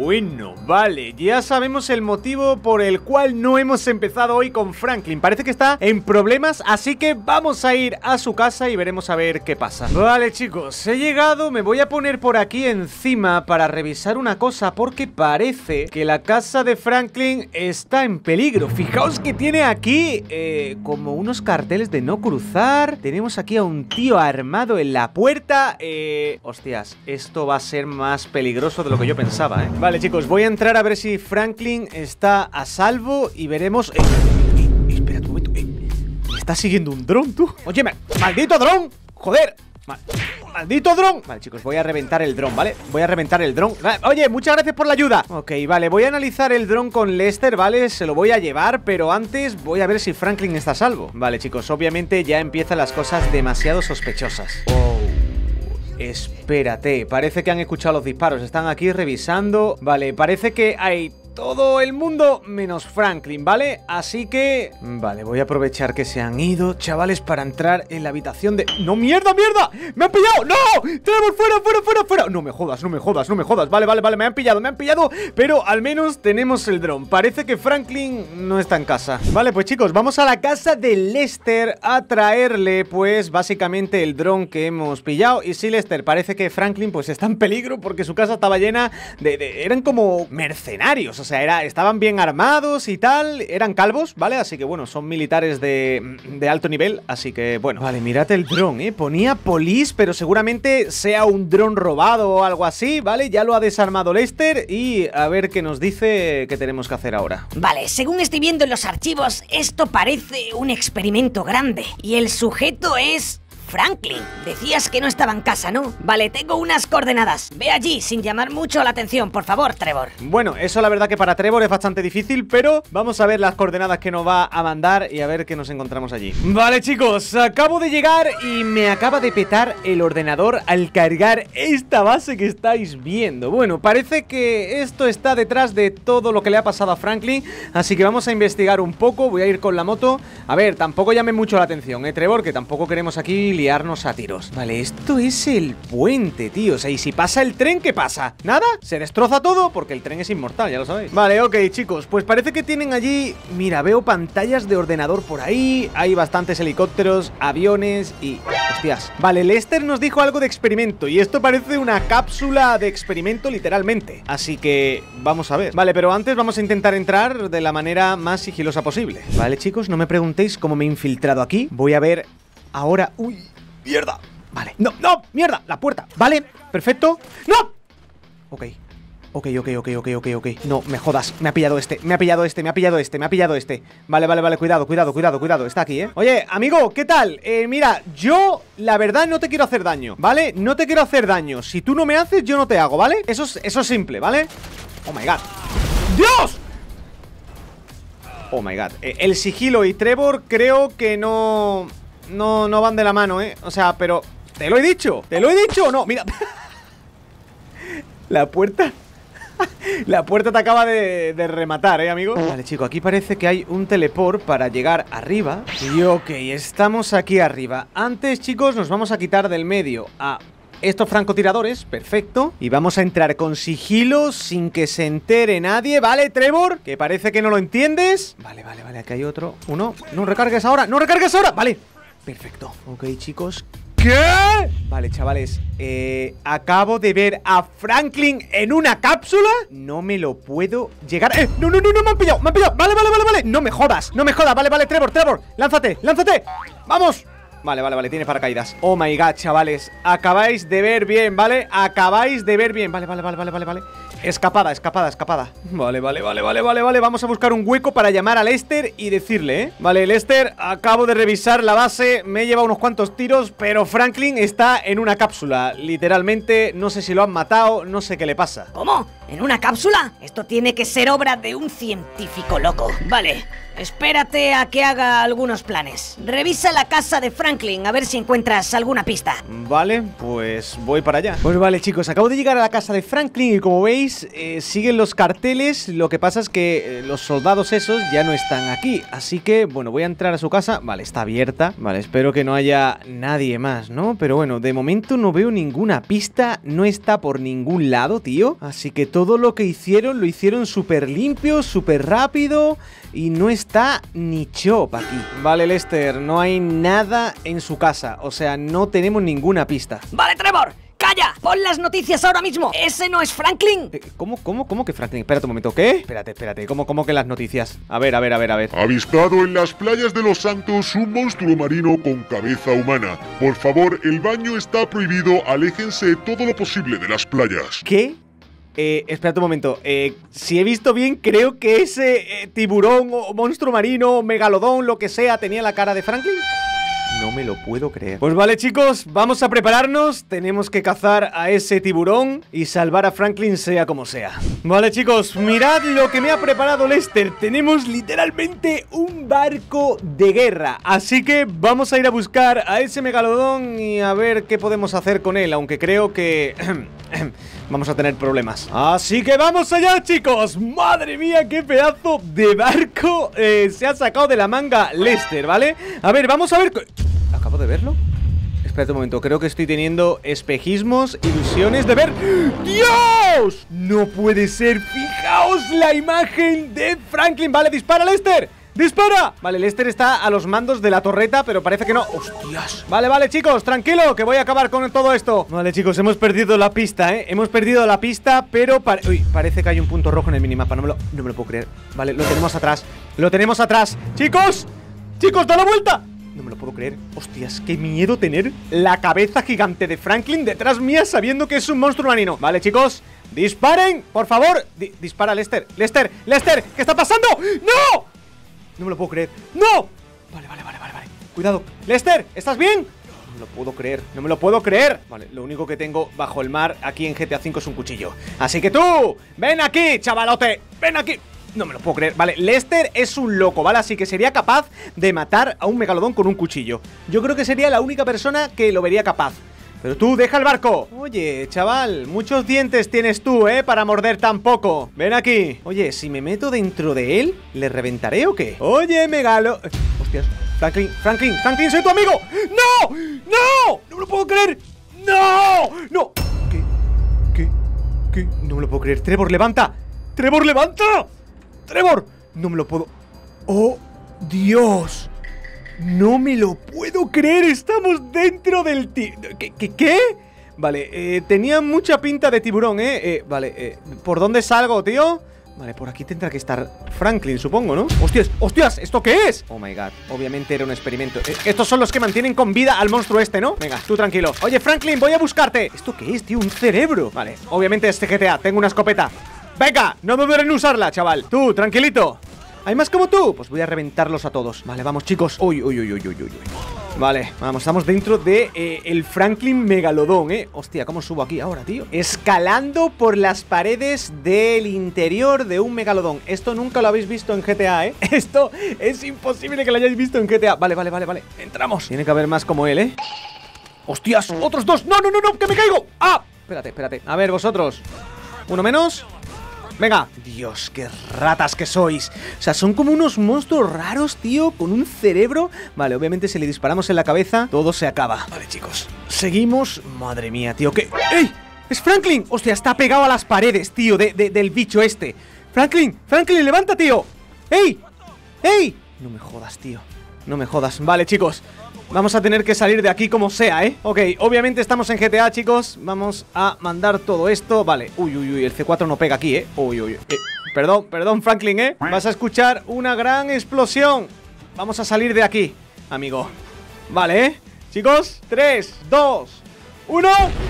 Bueno, vale, ya sabemos el motivo por el cual no hemos empezado hoy con Franklin. Parece que está en problemas, así que vamos a ir a su casa y veremos a ver qué pasa. Vale, chicos, he llegado, me voy a poner por aquí encima para revisar una cosa, porque parece que la casa de Franklin está en peligro. Fijaos que tiene aquí eh, como unos carteles de no cruzar. Tenemos aquí a un tío armado en la puerta. Eh, hostias, esto va a ser más peligroso de lo que yo pensaba, ¿eh? Vale, chicos, voy a entrar a ver si Franklin está a salvo y veremos... Eh, eh, eh, espera un momento, eh, me está siguiendo un dron, tú. Oye, maldito dron, joder. Mal, ¡Maldito dron! Vale, chicos, voy a reventar el dron, ¿vale? Voy a reventar el dron. Oye, muchas gracias por la ayuda. Ok, vale, voy a analizar el dron con Lester, ¿vale? Se lo voy a llevar, pero antes voy a ver si Franklin está a salvo. Vale, chicos, obviamente ya empiezan las cosas demasiado sospechosas. Oh, espérate, parece que han escuchado los disparos. Están aquí revisando. Vale, parece que hay... todo el mundo menos Franklin, ¿vale? Así que... Vale, voy a aprovechar que se han ido, chavales, para entrar en la habitación de... ¡No, mierda, mierda! ¡Me han pillado! ¡No! ¡Tenemos fuera, fuera, fuera, fuera! No me jodas, no me jodas, no me jodas. Vale, vale, vale, me han pillado, me han pillado. Pero al menos tenemos el dron. Parece que Franklin no está en casa. Vale, pues chicos, vamos a la casa de Lester a traerle, pues, básicamente el dron que hemos pillado. Y sí, Lester, parece que Franklin, pues, está en peligro porque su casa estaba llena de... de eran como mercenarios. O sea, era, estaban bien armados y tal. Eran calvos, ¿vale? Así que bueno, son militares de, de alto nivel. Así que bueno. Vale, mirad el dron, ¿eh? Ponía police, pero seguramente sea un dron robado o algo así, ¿vale? Ya lo ha desarmado Lester. Y a ver qué nos dice que tenemos que hacer ahora. Vale, según estoy viendo en los archivos, esto parece un experimento grande. Y el sujeto es... Franklin, decías que no estaba en casa, ¿no? Vale, tengo unas coordenadas. Ve allí, sin llamar mucho la atención, por favor, Trevor. Bueno, eso la verdad que para Trevor es bastante difícil, pero vamos a ver las coordenadas que nos va a mandar y a ver qué nos encontramos allí. Vale, chicos, acabo de llegar y me acaba de petar el ordenador al cargar esta base que estáis viendo. Bueno, parece que esto está detrás de todo lo que le ha pasado a Franklin, así que vamos a investigar un poco. Voy a ir con la moto. A ver, tampoco llame mucho la atención, ¿eh, Trevor? Que tampoco queremos aquí liarnos a tiros. Vale, esto es el puente, tío. O sea, ¿y si pasa el tren, qué pasa? ¿Nada? Se destroza todo porque el tren es inmortal, ya lo sabéis. Vale, ok, chicos, pues parece que tienen allí... Mira, veo pantallas de ordenador por ahí. Hay bastantes helicópteros, aviones y... Hostias. Vale, Lester nos dijo algo de experimento y esto parece una cápsula de experimento literalmente. Así que vamos a ver. Vale, pero antes vamos a intentar entrar de la manera más sigilosa posible. Vale, chicos, no me preguntéis cómo me he infiltrado aquí. Voy a ver ahora... ¡Uy! ¡Mierda! Vale, no, no, mierda, la puerta. Vale, perfecto. ¡No! Ok, ok, ok, ok, ok, ok, ok. No, me jodas, me ha pillado este, me ha pillado este, me ha pillado este, me ha pillado este. Vale, vale, vale, cuidado, cuidado, cuidado, cuidado. Está aquí, ¿eh? Oye, amigo, ¿qué tal? Eh, mira, yo, la verdad, no te quiero hacer daño, ¿vale? No te quiero hacer daño. Si tú no me haces, yo no te hago, ¿vale? Eso es, eso es simple, ¿vale? Oh my god. ¡Dios! Oh my god. Eh, el sigilo y Trevor creo que no... No, no van de la mano, ¿eh? O sea, pero... ¿Te lo he dicho? ¿Te lo he dicho o no? Mira. La puerta... La puerta te acaba de, de rematar, ¿eh, amigo? Vale, chico, aquí parece que hay un teleport para llegar arriba. Y ok, estamos aquí arriba. Antes, chicos, nos vamos a quitar del medio a... estos francotiradores, perfecto. Y vamos a entrar con sigilo, sin que se entere nadie, ¿vale, Trevor? Que parece que no lo entiendes. Vale, vale, vale, aquí hay otro. Uno, no recargues ahora, no recargues ahora. Vale, perfecto. Ok, chicos. ¿Qué? Vale, chavales, eh, acabo de ver a Franklin en una cápsula. No me lo puedo llegar. Eh, no, no, no, no, me han pillado, me han pillado. Vale, vale, vale, vale. No me jodas, no me jodas. Vale, vale, Trevor, Trevor, lánzate, lánzate. Vamos. Vale, vale, vale, tiene paracaídas. Oh my god, chavales, acabáis de ver bien, ¿vale? Acabáis de ver bien. Vale, vale, vale, vale, vale, vale. Escapada, escapada, escapada. Vale, vale, vale, vale, vale, vale. Vamos a buscar un hueco para llamar a Lester y decirle, ¿eh? Vale, Lester, acabo de revisar la base. Me he llevado unos cuantos tiros, pero Franklin está en una cápsula. Literalmente, no sé si lo han matado, no sé qué le pasa. ¿Cómo? ¿En una cápsula? Esto tiene que ser obra de un científico loco. Vale, espérate a que haga algunos planes. Revisa la casa de Franklin a ver si encuentras alguna pista. Vale, pues voy para allá. Pues vale, chicos, acabo de llegar a la casa de Franklin y como veis veis, eh, siguen los carteles. Lo que pasa es que eh, los soldados esos ya no están aquí. Así que, bueno, voy a entrar a su casa. Vale, está abierta. Vale, espero que no haya nadie más, ¿no? Pero bueno, de momento no veo ninguna pista. No está por ningún lado, tío. Así que todo lo que hicieron, lo hicieron súper limpio, súper rápido. Y no está ni Chop aquí. Vale, Lester, no hay nada en su casa. O sea, no tenemos ninguna pista. Vale, Trevor, ¡calla! ¡Pon las noticias ahora mismo! ¿Ese no es Franklin? Eh, ¿Cómo, cómo, cómo que Franklin? Espérate un momento, ¿qué? Espérate, espérate, ¿cómo, cómo que las noticias? A ver, a ver, a ver, a ver. Avistado en las playas de Los Santos un monstruo marino con cabeza humana. Por favor, el baño está prohibido. Aléjense todo lo posible de las playas. ¿Qué? Eh, espérate un momento, eh, si he visto bien, creo que ese eh, tiburón o monstruo marino, megalodón, lo que sea, tenía la cara de Franklin. No me lo puedo creer. Pues vale, chicos, vamos a prepararnos. Tenemos que cazar a ese tiburón y salvar a Franklin sea como sea. Vale, chicos, mirad lo que me ha preparado Lester. Tenemos literalmente un barco de guerra. Así que vamos a ir a buscar a ese megalodón y a ver qué podemos hacer con él. Aunque creo que... vamos a tener problemas. Así que vamos allá, chicos. Madre mía, qué pedazo de barco eh, se ha sacado de la manga Lester, ¿vale? A ver, vamos a ver... ¿Acabo de verlo? Espérate un momento, creo que estoy teniendo espejismos, ilusiones de ver... ¡Dios! No puede ser, fijaos la imagen de Franklin. Vale, dispara, Lester. ¡Dispara! Vale, Lester está a los mandos de la torreta, pero parece que no. ¡Hostias! Vale, vale, chicos, tranquilo, que voy a acabar con todo esto. Vale, chicos, hemos perdido la pista, ¿eh? Hemos perdido la pista, pero... Pare... Uy, parece que hay un punto rojo en el minimapa, no me, lo... no me lo puedo creer. Vale, lo tenemos atrás, lo tenemos atrás. ¡Chicos! ¡Chicos, da la vuelta! No me lo puedo creer. Hostias, qué miedo tener la cabeza gigante de Franklin detrás mía sabiendo que es un monstruo marino. Vale, chicos, disparen, por favor. Di Dispara, Lester, Lester, Lester, ¿qué está pasando? ¡No! No me lo puedo creer. ¡No! Vale, vale, vale, vale, vale. Cuidado. Lester, ¿estás bien? No me lo puedo creer, no me lo puedo creer. Vale, lo único que tengo bajo el mar aquí en G T A cinco es un cuchillo. Así que tú, ven aquí, chavalote. Ven aquí. No me lo puedo creer. Vale, Lester es un loco, ¿vale? Así que sería capaz de matar a un megalodón con un cuchillo. Yo creo que sería la única persona que lo vería capaz. Pero tú, deja el barco. Oye, chaval, muchos dientes tienes tú, ¿eh? Para morder tan poco. Ven aquí. Oye, si me meto dentro de él, ¿le reventaré o qué? Oye, megalo... Eh, hostias. Franklin, Franklin, Franklin, soy tu amigo. ¡No! ¡No! ¡No me lo puedo creer! ¡No! ¡No! ¿Qué? ¿Qué? ¿Qué? No me lo puedo creer. Trevor, levanta. Trevor, levanta. Trevor, no me lo puedo... ¡Oh, Dios! No me lo puedo creer. Estamos dentro del ti... ¿Qué? ¿Qué? ¿Qué? Vale, eh, tenía mucha pinta de tiburón, ¿eh? eh vale, eh, ¿por dónde salgo, tío? Vale, por aquí tendrá que estar Franklin, supongo, ¿no? ¡Hostias! ¡Hostias! ¿Esto qué es? Oh my god, obviamente era un experimento. eh, Estos son los que mantienen con vida al monstruo este, ¿no? Venga, tú tranquilo. Oye, Franklin, voy a buscarte. ¿Esto qué es, tío? Un cerebro. Vale, obviamente este G T A, tengo una escopeta. Venga, no me duelen usarla, chaval. Tú, tranquilito. ¿Hay más como tú? Pues voy a reventarlos a todos. Vale, vamos, chicos. Uy, uy, uy, uy, uy, uy. Vale, vamos, estamos dentro de eh, el Franklin Megalodón, ¿eh? Hostia, ¿cómo subo aquí ahora, tío? Escalando por las paredes del interior de un Megalodón. Esto nunca lo habéis visto en G T A, ¿eh? Esto es imposible que lo hayáis visto en G T A. Vale, vale, vale, vale. Entramos. Tiene que haber más como él, ¿eh? ¡Hostias! ¡Otros dos! ¡No, no, no, no! ¡Que me caigo! ¡Ah! Espérate, espérate. A ver, vosotros. Uno menos. Venga. Dios, qué ratas que sois. O sea, son como unos monstruos raros, tío, con un cerebro. Vale, obviamente si le disparamos en la cabeza, todo se acaba. Vale, chicos, seguimos. Madre mía, tío, ¿qué? ¡Ey! ¡Es Franklin! Hostia, está pegado a las paredes, tío, de, de, del bicho este. Franklin, Franklin, levanta, tío. ¡Ey! ¡Ey! No me jodas, tío. No me jodas. Vale, chicos, vamos a tener que salir de aquí como sea, ¿eh? Ok, obviamente estamos en G T A, chicos. Vamos a mandar todo esto. Vale, uy, uy, uy, el C cuatro no pega aquí, ¿eh? Uy, uy, uy eh, Perdón, perdón, Franklin, ¿eh? Vas a escuchar una gran explosión. Vamos a salir de aquí, amigo. Vale, ¿eh? Chicos, tres, dos, uno.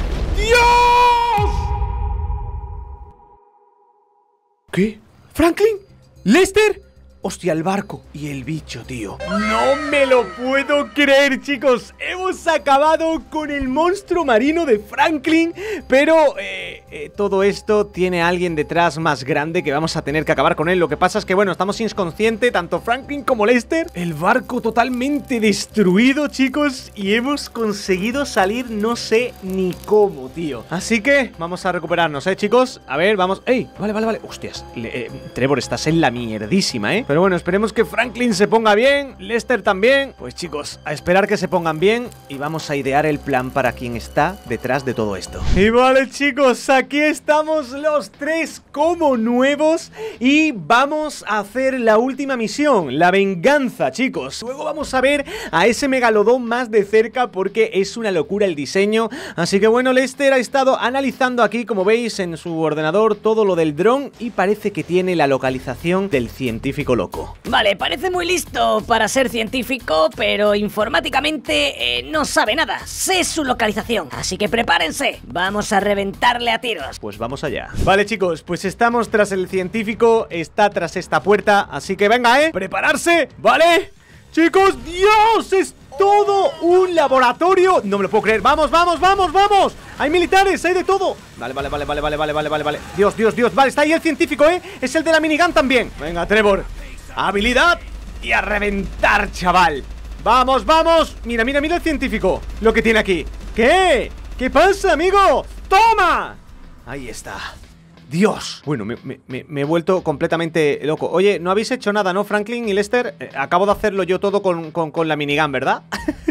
¡Dios! ¿Qué? ¿Franklin? ¿Lester? Hostia, el barco y el bicho, tío. No me lo puedo creer, chicos. Hemos acabado con el monstruo marino de Franklin. Pero eh, eh, todo esto tiene a alguien detrás más grande que vamos a tener que acabar con él. Lo que pasa es que, bueno, estamos inconscientes, tanto Franklin como Lester. El barco totalmente destruido, chicos. Y hemos conseguido salir no sé ni cómo, tío. Así que vamos a recuperarnos, ¿eh, chicos? A ver, vamos... ¡Ey! Vale, vale, vale. Hostias, Le, eh, Trevor, estás en la mierdísima, ¿eh? Pero bueno, esperemos que Franklin se ponga bien, Lester también. Pues chicos, a esperar que se pongan bien y vamos a idear el plan para quien está detrás de todo esto. Y vale, chicos, aquí estamos los tres como nuevos y vamos a hacer la última misión, la venganza, chicos. Luego vamos a ver a ese megalodón más de cerca porque es una locura el diseño. Así que bueno, Lester ha estado analizando aquí, como veis, en su ordenador todo lo del dron y parece que tiene la localización del científico loco. Vale, parece muy listo para ser científico, pero informáticamente eh, no sabe nada. Sé su localización, así que prepárense. Vamos a reventarle a tiros. Pues vamos allá. Vale, chicos, pues estamos tras el científico. Está tras esta puerta, así que venga, ¿eh? Prepararse, ¿vale? Chicos, Dios, es todo un laboratorio. No me lo puedo creer. Vamos, vamos, vamos, vamos. Hay militares, hay de todo. Vale, vale, vale, vale, vale, vale, vale, vale, vale. Dios, Dios, Dios. Vale, está ahí el científico, ¿eh? Es el de la minigun también. Venga, Trevor. Habilidad y a reventar, chaval. Vamos, vamos. Mira, mira, mira el científico. Lo que tiene aquí. ¿Qué? ¿Qué pasa, amigo? ¡Toma! Ahí está. Dios. Bueno, me, me, me he vuelto completamente loco. Oye, no habéis hecho nada, ¿no, Franklin y Lester? Eh, acabo de hacerlo yo todo con, con, con la minigun, ¿verdad?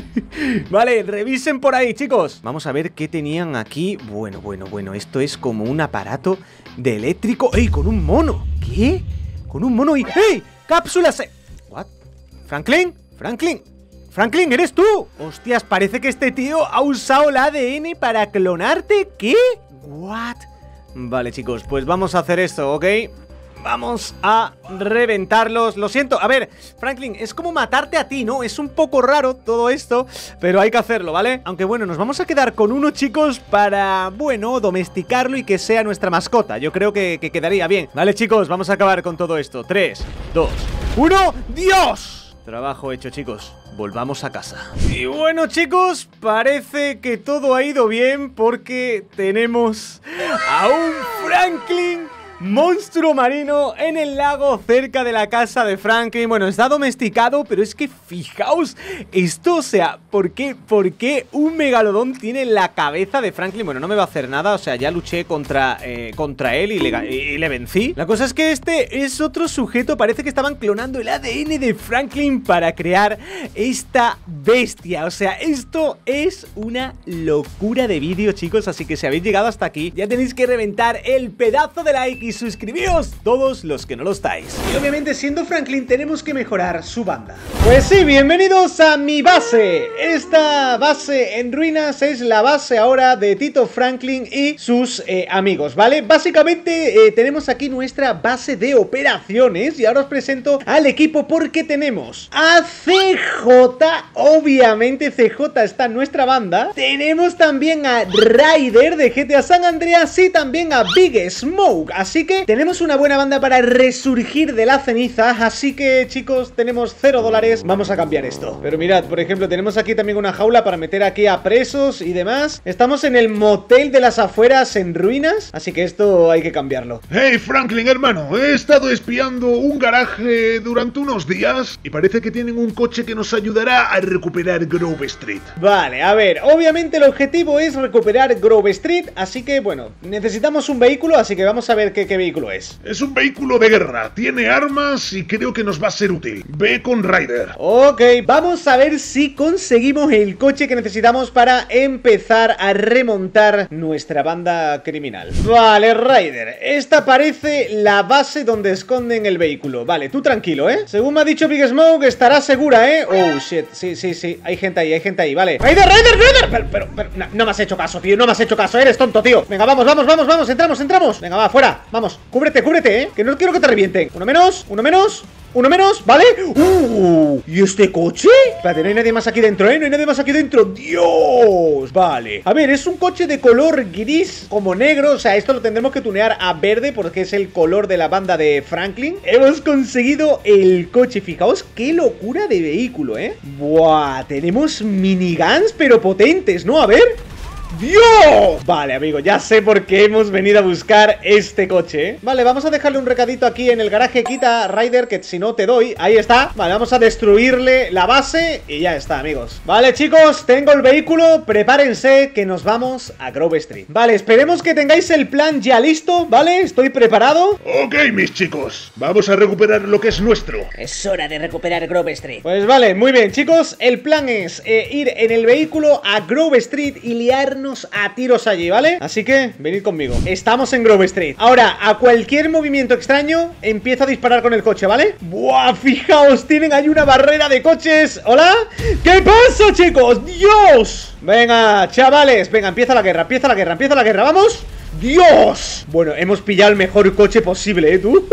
Vale, revisen por ahí, chicos. Vamos a ver qué tenían aquí. Bueno, bueno, bueno, esto es como un aparato de eléctrico. ¡Ey, con un mono! ¿Qué? Con un mono y... ¡Ey! ¡Cápsulas! ¿What? ¿Franklin? ¿Franklin? ¡Franklin, eres tú! Hostias, parece que este tío ha usado el A D N para clonarte. ¿Qué? ¿What? Vale, chicos, pues vamos a hacer esto, ¿ok? Vamos a reventarlos. Lo siento, a ver, Franklin, es como matarte a ti, ¿no? Es un poco raro todo esto, pero hay que hacerlo, ¿vale? Aunque bueno, nos vamos a quedar con uno, chicos, para, bueno, domesticarlo y que sea nuestra mascota. Yo creo que, que quedaría bien. Vale, chicos, vamos a acabar con todo esto. Tres, dos, uno, ¡Dios! Trabajo hecho, chicos. Volvamos a casa. Y bueno, chicos, parece que todo ha ido bien porque tenemos a un Franklin monstruo marino en el lago cerca de la casa de Franklin. Bueno, está domesticado, pero es que fijaos esto, o sea, ¿por qué, ¿por qué un megalodón tiene la cabeza de Franklin? Bueno, no me va a hacer nada, o sea, ya luché contra, eh, contra él y le, y le vencí. La cosa es que este es otro sujeto, parece que estaban clonando el A D N de Franklin para crear esta bestia. O sea, esto es una locura de vídeo, chicos, así que si habéis llegado hasta aquí, ya tenéis que reventar el pedazo de like y suscribíos todos los que no lo estáis. Y obviamente, siendo Franklin, tenemos que mejorar su banda. Pues sí, bienvenidos a mi base. Esta base en ruinas es la base ahora de Tito Franklin y sus eh, amigos, ¿vale? Básicamente eh, tenemos aquí nuestra base de operaciones y ahora os presento al equipo porque tenemos a C J, obviamente C J está en nuestra banda. Tenemos también a Ryder de G T A San Andreas y también a Big Smoke, así que tenemos una buena banda para resurgir de la ceniza. Así que, chicos, tenemos cero dólares. Vamos a cambiar esto. Pero mirad, por ejemplo, tenemos aquí también una jaula para meter aquí a presos y demás. Estamos en el motel de las afueras en ruinas, así que esto hay que cambiarlo. Hey, Franklin, hermano, he estado espiando un garaje durante unos días y parece que tienen un coche que nos ayudará a recuperar Grove Street. Vale, a ver, obviamente el objetivo es recuperar Grove Street, así que, bueno, necesitamos un vehículo, así que vamos a ver qué, qué vehículo es. Es un vehículo de guerra, tiene armas y creo que nos va a ser útil. Ve con Ryder. Ok, vamos a ver si conseguimos el coche que necesitamos para empezar a remontar nuestra banda criminal. Vale, Ryder, esta parece la base donde esconden el vehículo. Vale, tú tranquilo, ¿eh? Según me ha dicho Big Smoke, estará segura, ¿eh? Oh, shit, sí, sí, sí, hay gente ahí, hay gente ahí, vale. Ryder, Ryder, Ryder. Pero, pero, pero, no, no me has hecho caso, tío, no me has hecho caso, eres tonto, tío. Venga, vamos, vamos, vamos, vamos, entramos, entramos. Venga, va, fuera, vamos, cúbrete, cúbrete, ¿eh? Que no quiero que te revienten. Uno menos, uno menos. uno menos, ¿vale? Uh, ¿y este coche? Espérate, no hay nadie más aquí dentro, ¿eh? No hay nadie más aquí dentro. ¡Dios! Vale. A ver, es un coche de color gris como negro. O sea, esto lo tendremos que tunear a verde porque es el color de la banda de Franklin. Hemos conseguido el coche. Fijaos qué locura de vehículo, ¿eh? Buah, tenemos miniguns pero potentes, ¿no? A ver... ¡Dios! Vale, amigo, ya sé por qué hemos venido a buscar este coche, ¿eh? Vale, vamos a dejarle un recadito aquí en el garaje. Quita, Ryder, que si no te doy. Ahí está. Vale, vamos a destruirle la base y ya está, amigos. Vale, chicos, tengo el vehículo. Prepárense que nos vamos a Grove Street. Vale, esperemos que tengáis el plan ya listo, ¿vale? Estoy preparado. Ok, mis chicos, vamos a recuperar lo que es nuestro. Es hora de recuperar Grove Street. Pues vale, muy bien, chicos. El plan es eh, ir en el vehículo a Grove Street y liarnos a tiros allí, ¿vale? Así que venid conmigo. Estamos en Grove Street. Ahora, a cualquier movimiento extraño empiezo a disparar con el coche, ¿vale? ¡Buah! Fijaos, tienen ahí una barrera de coches. ¿Hola? ¿Qué pasa, chicos? ¡Dios! Venga, chavales. Venga, empieza la guerra, empieza la guerra, empieza la guerra. ¡Vamos! ¡Dios! Bueno, hemos pillado el mejor coche posible, ¿eh? ¿Tú?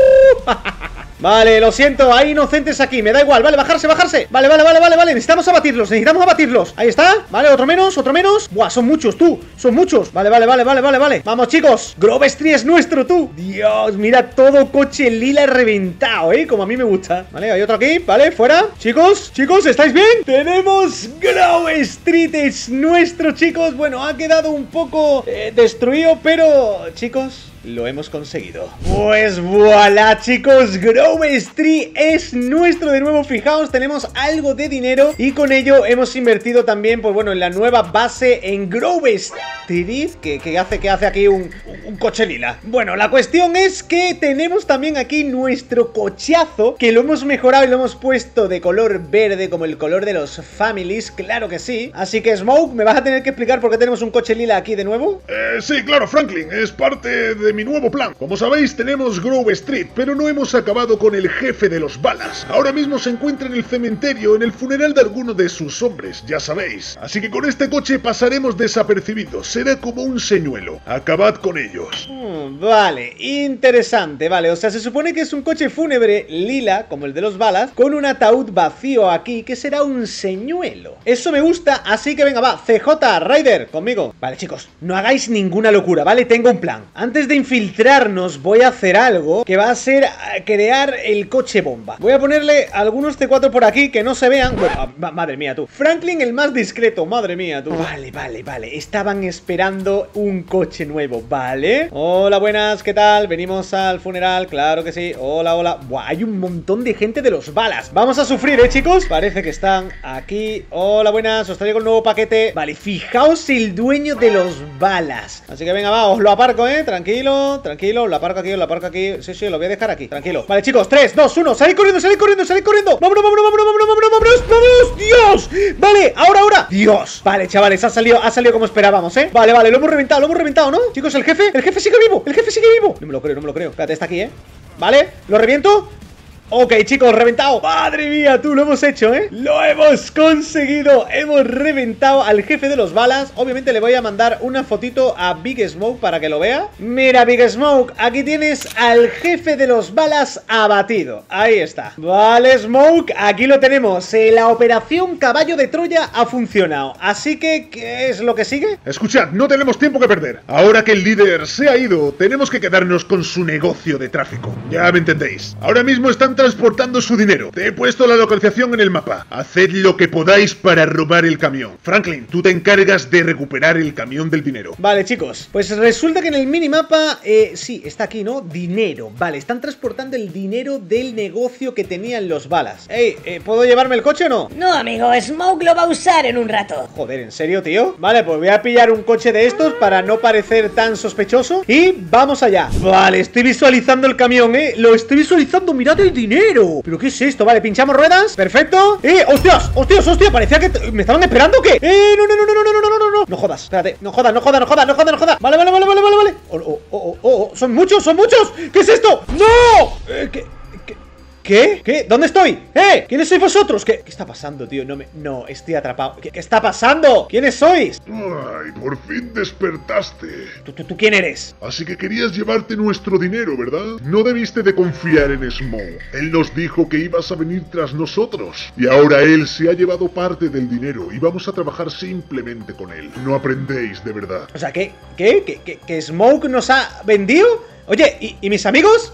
Vale, lo siento, hay inocentes aquí, me da igual, vale, bajarse, bajarse. Vale, vale, vale, vale, vale, necesitamos abatirlos, necesitamos abatirlos. Ahí está, vale, otro menos, otro menos. Buah, son muchos, tú, son muchos. Vale, vale, vale, vale, vale, vale. Vamos, chicos, Grove Street es nuestro, tú. Dios, mira todo coche lila reventado, eh, como a mí me gusta. Vale, hay otro aquí, vale, fuera. Chicos, chicos, ¿estáis bien? Tenemos Grove Street, es nuestro, chicos. Bueno, ha quedado un poco eh, destruido, pero, chicos, lo hemos conseguido. Pues voilà, chicos, Grove Street es nuestro de nuevo. Fijaos, tenemos algo de dinero y con ello hemos invertido también, pues bueno, en la nueva base en Grove Street, que, que hace que hace aquí un, un coche lila. Bueno, la cuestión es que tenemos también aquí nuestro cochazo, que lo hemos mejorado y lo hemos puesto de color verde, como el color de los Families, claro que sí. Así que, Smoke, ¿me vas a tener que explicar por qué tenemos un coche lila aquí de nuevo? Eh, sí, claro, Franklin, es parte de mi nuevo plan. Como sabéis, tenemos Grove Street, pero no hemos acabado con el jefe de los balas. Ahora mismo se encuentra en el cementerio, en el funeral de alguno de sus hombres, ya sabéis. Así que con este coche pasaremos desapercibidos. Será como un señuelo. Acabad con ellos. Hmm, vale, interesante, vale. O sea, se supone que es un coche fúnebre lila, como el de los balas, con un ataúd vacío aquí, que será un señuelo. Eso me gusta, así que venga, va, C J, Ryder, conmigo. Vale, chicos, no hagáis ninguna locura, ¿vale? Tengo un plan. Antes de infiltrarnos voy a hacer algo que va a ser crear el coche bomba. Voy a ponerle algunos C cuatro por aquí que no se vean. Bueno, ma madre mía, tú. Franklin el más discreto, madre mía, tú. Vale, vale, vale. Estaban esperando un coche nuevo, ¿vale? Hola, buenas, ¿qué tal? Venimos al funeral, claro que sí. Hola, hola. Buah, hay un montón de gente de los balas. Vamos a sufrir, ¿eh, chicos? Parece que están aquí. Hola, buenas, os traigo un nuevo paquete. Vale, fijaos el dueño de los balas. Así que venga, va, os lo aparco, ¿eh? Tranquilo. Tranquilo, lo aparco aquí, lo aparco aquí. Sí, sí, lo voy a dejar aquí, tranquilo. Vale, chicos, tres, dos, uno, salid corriendo, salid corriendo, salid corriendo. Vámonos, vámonos, vámonos, vámonos, vámonos, vámonos, vámonos. Dios, vale, ahora, ahora. Dios, vale, chavales, ha salido, ha salido como esperábamos, eh. Vale, vale, lo hemos reventado, lo hemos reventado, ¿no? Chicos, el jefe, el jefe sigue vivo, el jefe sigue vivo. No me lo creo, no me lo creo. Espérate, está aquí, eh. Vale, lo reviento. Ok, chicos, reventado. Madre mía, tú, lo hemos hecho, ¿eh? Lo hemos conseguido. Hemos reventado al jefe de los balas. Obviamente le voy a mandar una fotito a Big Smoke para que lo vea. Mira, Big Smoke, aquí tienes al jefe de los balas abatido. Ahí está. Vale, Smoke, aquí lo tenemos. Eh, la operación Caballo de Troya ha funcionado. Así que, ¿qué es lo que sigue? Escuchad, no tenemos tiempo que perder. Ahora que el líder se ha ido, tenemos que quedarnos con su negocio de tráfico. Ya me entendéis. Ahora mismo están transportando su dinero. Te he puesto la localización en el mapa. Haced lo que podáis para robar el camión. Franklin, tú te encargas de recuperar el camión del dinero. Vale, chicos, pues resulta que en el minimapa, eh, sí, está aquí, ¿no? Dinero. Vale, están transportando el dinero del negocio que tenían los balas. Ey, eh, ¿puedo llevarme el coche o no? No, amigo, Smoke lo va a usar en un rato. Joder, ¿en serio, tío? Vale, pues voy a pillar un coche de estos para no parecer tan sospechoso. Y vamos allá. Vale, estoy visualizando el camión, ¿eh? Lo estoy visualizando, mirad el dinero. ¿Pero qué es esto? Vale, pinchamos ruedas. Perfecto. ¡Eh! ¡Hostias! ¡Hostias! ¡Hostia! Parecía que me estaban esperando o qué. ¡Eh! No, no, no, no, no, no, no, no, no. No jodas. Espérate. No jodas, no jodas, no jodas, no jodas, no jodas. Vale, vale, vale, vale, vale, vale. Oh, oh, oh, oh, oh. Son muchos, son muchos. ¿Qué es esto? ¡No! Eh, ¿qué, qué, ¿Qué? ¿Qué? ¿Dónde estoy? ¡Eh! ¿Quiénes sois vosotros? ¿Qué, ¿Qué está pasando, tío? No me... No, estoy atrapado. ¿Qué, ¿Qué está pasando? ¿Quiénes sois? Ay, por fin despertaste. ¿Tú, tú, tú quién eres? Así que querías llevarte nuestro dinero, ¿verdad? No debiste de confiar en Smoke. Él nos dijo que ibas a venir tras nosotros. Y ahora él se ha llevado parte del dinero y vamos a trabajar simplemente con él. No aprendéis de verdad. O sea, ¿qué? ¿Qué? ¿Que, que, que Smoke nos ha vendido? Oye, ¿y, y mis amigos?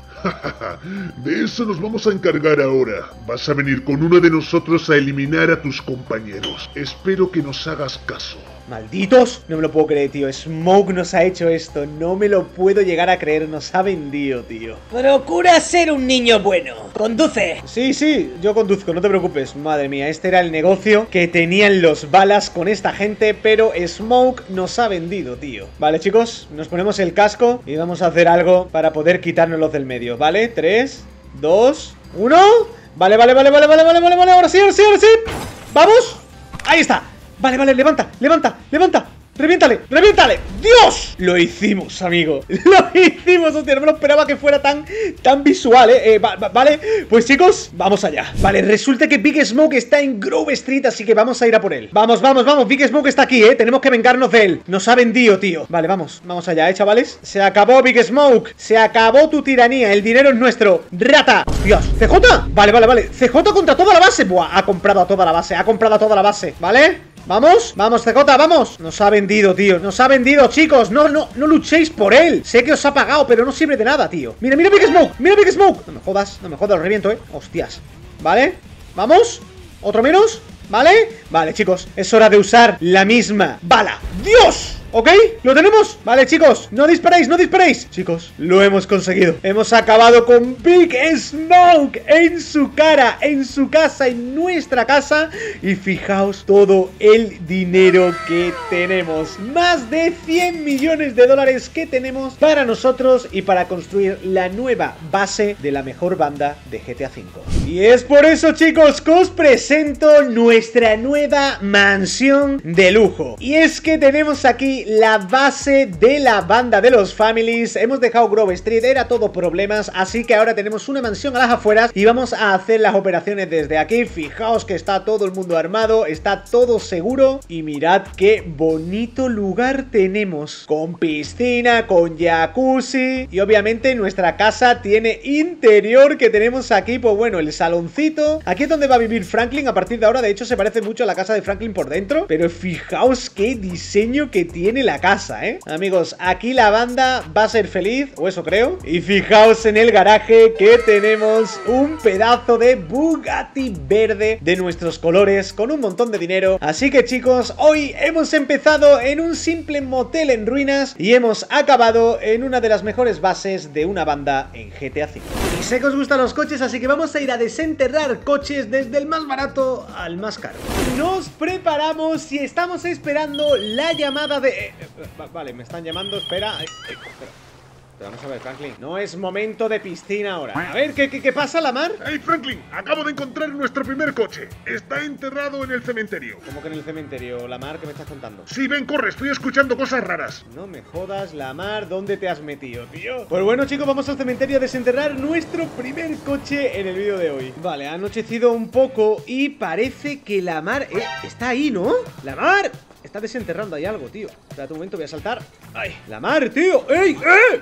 De eso nos vamos a encargar ahora. Vas a venir con uno de nosotros a eliminar a tus compañeros. Espero que nos hagas caso. ¡Malditos! No me lo puedo creer, tío. Smoke nos ha hecho esto. No me lo puedo llegar a creer. Nos ha vendido, tío. Procura ser un niño bueno. Conduce. Sí, sí, yo conduzco, no te preocupes. Madre mía, este era el negocio que tenían los balas con esta gente, pero Smoke nos ha vendido, tío. Vale, chicos, nos ponemos el casco y vamos a hacer algo para poder quitárnoslos del medio, ¿vale? tres, dos, uno. Vale, vale, vale, vale, vale, vale, vale, vale. Ahora sí, ahora sí, ahora sí. ¡Vamos! Ahí está. Vale, vale, levanta, levanta, levanta. ¡Reviéntale! ¡Reviéntale! ¡Dios! Lo hicimos, amigo. Lo hicimos, hostia. No me lo esperaba que fuera tan, tan visual, ¿eh? eh va, va, vale, pues chicos, vamos allá. Vale, resulta que Big Smoke está en Grove Street, así que vamos a ir a por él. Vamos, vamos, vamos. Big Smoke está aquí, ¿eh? Tenemos que vengarnos de él. Nos ha vendido, tío. Vale, vamos. Vamos allá, ¿eh, chavales? Se acabó, Big Smoke. Se acabó tu tiranía. El dinero es nuestro. ¡Rata! ¡Dios! ¿C J? Vale, vale, vale. C J contra toda la base. Buah, ha comprado a toda la base. Ha comprado a toda la base. ¿Vale? Vamos, vamos C J, vamos. Nos ha vendido, tío, nos ha vendido, chicos. No, no, no luchéis por él. Sé que os ha pagado, pero no sirve de nada, tío. Mira, mira Big Smoke, mira Big Smoke. No me jodas, no me jodas, lo reviento, eh. Hostias, vale, vamos. Otro menos, vale. Vale, chicos, es hora de usar la misma bala. ¡Dios! ¿Ok? ¿Lo tenemos? Vale, chicos, no disparéis, no disparéis. Chicos, lo hemos conseguido. Hemos acabado con Big Smoke en su cara, en su casa, en nuestra casa. Y fijaos todo el dinero que tenemos. Más de cien millones de dólares que tenemos para nosotros y para construir la nueva base de la mejor banda de G T A cinco. Y es por eso, chicos, que os presento nuestra nueva mansión de lujo. Y es que tenemos aquí la base de la banda de los Families. Hemos dejado Grove Street, era todo problemas, así que ahora tenemos una mansión a las afueras y vamos a hacer las operaciones desde aquí. Fijaos que está todo el mundo armado, está todo seguro y mirad qué bonito lugar tenemos, con piscina, con jacuzzi y obviamente nuestra casa tiene interior que tenemos aquí, pues bueno, el saloncito. Aquí es donde va a vivir Franklin a partir de ahora. De hecho se parece mucho a la casa de Franklin por dentro, pero fijaos qué diseño que tiene la casa, ¿eh? Amigos, aquí la banda va a ser feliz, o eso creo. Y fijaos en el garaje que tenemos un pedazo de Bugatti verde de nuestros colores con un montón de dinero. Así que chicos, hoy hemos empezado en un simple motel en ruinas y hemos acabado en una de las mejores bases de una banda en G T A cinco. Y sé que os gustan los coches, así que vamos a ir a desenterrar coches desde el más barato al más caro. Nos preparamos y estamos esperando la llamada de... Eh, eh, vale, me están llamando, espera, eh, eh, espera. Pero vamos a ver, Franklin, no es momento de piscina ahora. A ver, ¿qué, qué, qué pasa, Lamar? Hey, Franklin, acabo de encontrar nuestro primer coche. Está enterrado en el cementerio. ¿Cómo que en el cementerio, Lamar? ¿Qué me estás contando? Sí, ven, corre, estoy escuchando cosas raras. No me jodas, Lamar, ¿dónde te has metido, tío? Pues bueno, chicos, vamos al cementerio a desenterrar nuestro primer coche en el vídeo de hoy. Vale, ha anochecido un poco y parece que Lamar... Eh, está ahí, ¿no? ¡Lamar! Está desenterrando ahí algo, tío. Espérate un momento, voy a saltar. ¡Ay! ¡La mar, tío! ¡Ey! ¡Eh!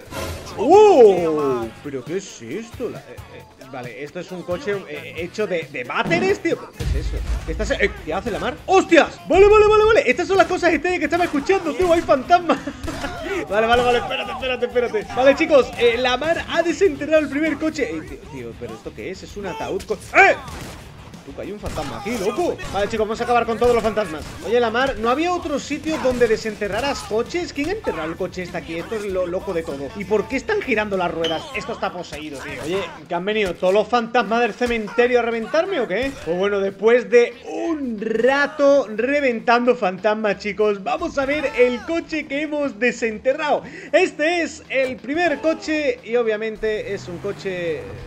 ¡Oh! ¿Pero qué es esto? La, eh, eh, vale, esto es un coche eh, hecho de, de váteres, tío. ¿Qué es eso? ¿Qué, estás, eh, ¿Qué hace la mar? ¡Hostias! Vale, vale, vale, vale. Estas son las cosas este, que estaba escuchando, tío. Hay fantasmas. Vale, vale, vale. Espérate, espérate, espérate. Vale, chicos, eh, la mar ha desenterrado el primer coche. Eh, tío, tío, ¿pero esto qué es? Es un ataúd con... ¡Eh! Tú, que hay un fantasma aquí, loco. Vale, chicos, vamos a acabar con todos los fantasmas. Oye, Lamar, ¿no había otro sitio donde desenterraras coches? ¿Quién ha enterrado el coche este aquí? Esto es lo loco de todo. ¿Y por qué están girando las ruedas? Esto está poseído, tío. Oye, ¿que han venido todos los fantasmas del cementerio a reventarme o qué? Pues bueno, después de un rato reventando fantasmas, chicos, vamos a ver el coche que hemos desenterrado. Este es el primer coche y obviamente es un coche...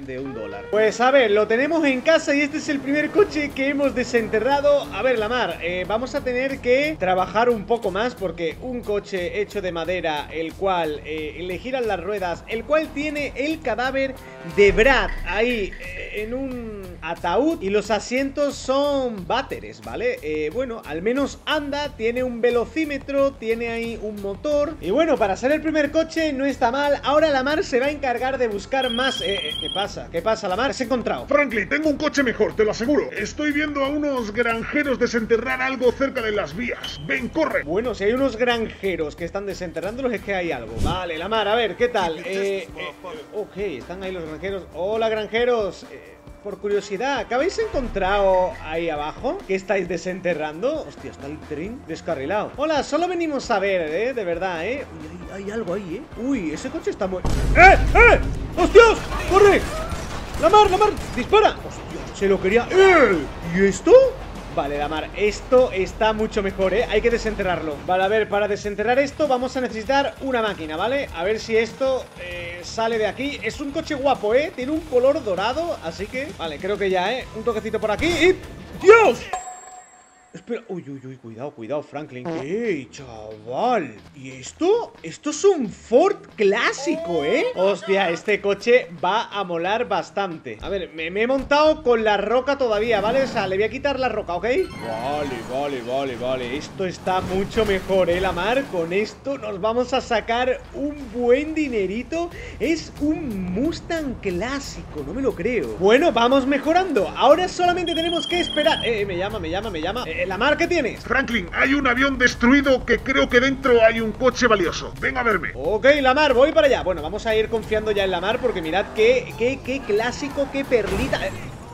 de un dólar. Pues a ver, lo tenemos en casa y este es el primer coche que hemos desenterrado. A ver, Lamar, eh, vamos a tener que trabajar un poco más porque un coche hecho de madera, el cual eh, le giran las ruedas, el cual tiene el cadáver de Brad ahí eh, en un ataúd y los asientos son váteres, ¿vale? Eh, bueno, al menos anda, tiene un velocímetro, tiene ahí un motor y bueno, para ser el primer coche no está mal. Ahora Lamar se va a encargar de buscar más. Eh, eh, ¿Qué pasa? ¿Qué pasa, Lamar? ¿Qué has encontrado? Franklin, tengo un coche mejor, te lo aseguro. Estoy viendo a unos granjeros desenterrar algo cerca de las vías. Ven, corre. Bueno, si hay unos granjeros que están desenterrándolos es que hay algo. Vale, Lamar, a ver, ¿qué tal? Eh, eh, ok, están ahí los granjeros. Hola, granjeros. Eh, por curiosidad, ¿qué habéis encontrado ahí abajo? ¿Qué estáis desenterrando? Hostia, está el tren descarrilado. Hola, solo venimos a ver, ¿eh? De verdad, ¿eh? Uy, hay, hay algo ahí, ¿eh? Uy, ese coche está muy... ¡Eh! ¡Eh! ¡Hostias! ¡Corre! ¡Lamar, Lamar! ¡Dispara! ¡Hostia! Se lo quería... ¡Eh! ¿Y esto? Vale, Lamar, esto está mucho mejor, ¿eh? Hay que desenterrarlo. Vale, a ver, para desenterrar esto vamos a necesitar una máquina, ¿vale? A ver si esto eh, sale de aquí. Es un coche guapo, ¿eh? Tiene un color dorado, así que... Vale, creo que ya, ¿eh? Un toquecito por aquí y... ¡Dios! Espera, uy, uy, uy, cuidado, cuidado, Franklin. ¡Ey, chaval! ¿Y esto? Esto es un Ford clásico, ¿eh? Hostia, este coche va a molar bastante. A ver, me, me he montado con la roca todavía, ¿vale? O sea, le voy a quitar la roca, ¿ok? Vale, vale, vale, vale. Esto está mucho mejor, ¿eh, Lamar? Con esto nos vamos a sacar un buen dinerito. Es un Mustang clásico, no me lo creo. Bueno, vamos mejorando. Ahora solamente tenemos que esperar. Eh, me llama, me llama, me llama. Eh, Lamar, ¿qué tienes? Franklin, hay un avión destruido que creo que dentro hay un coche valioso. Ven a verme. Ok, Lamar, voy para allá. Bueno, vamos a ir confiando ya en Lamar porque mirad qué, qué, qué clásico, qué perlita. Eh,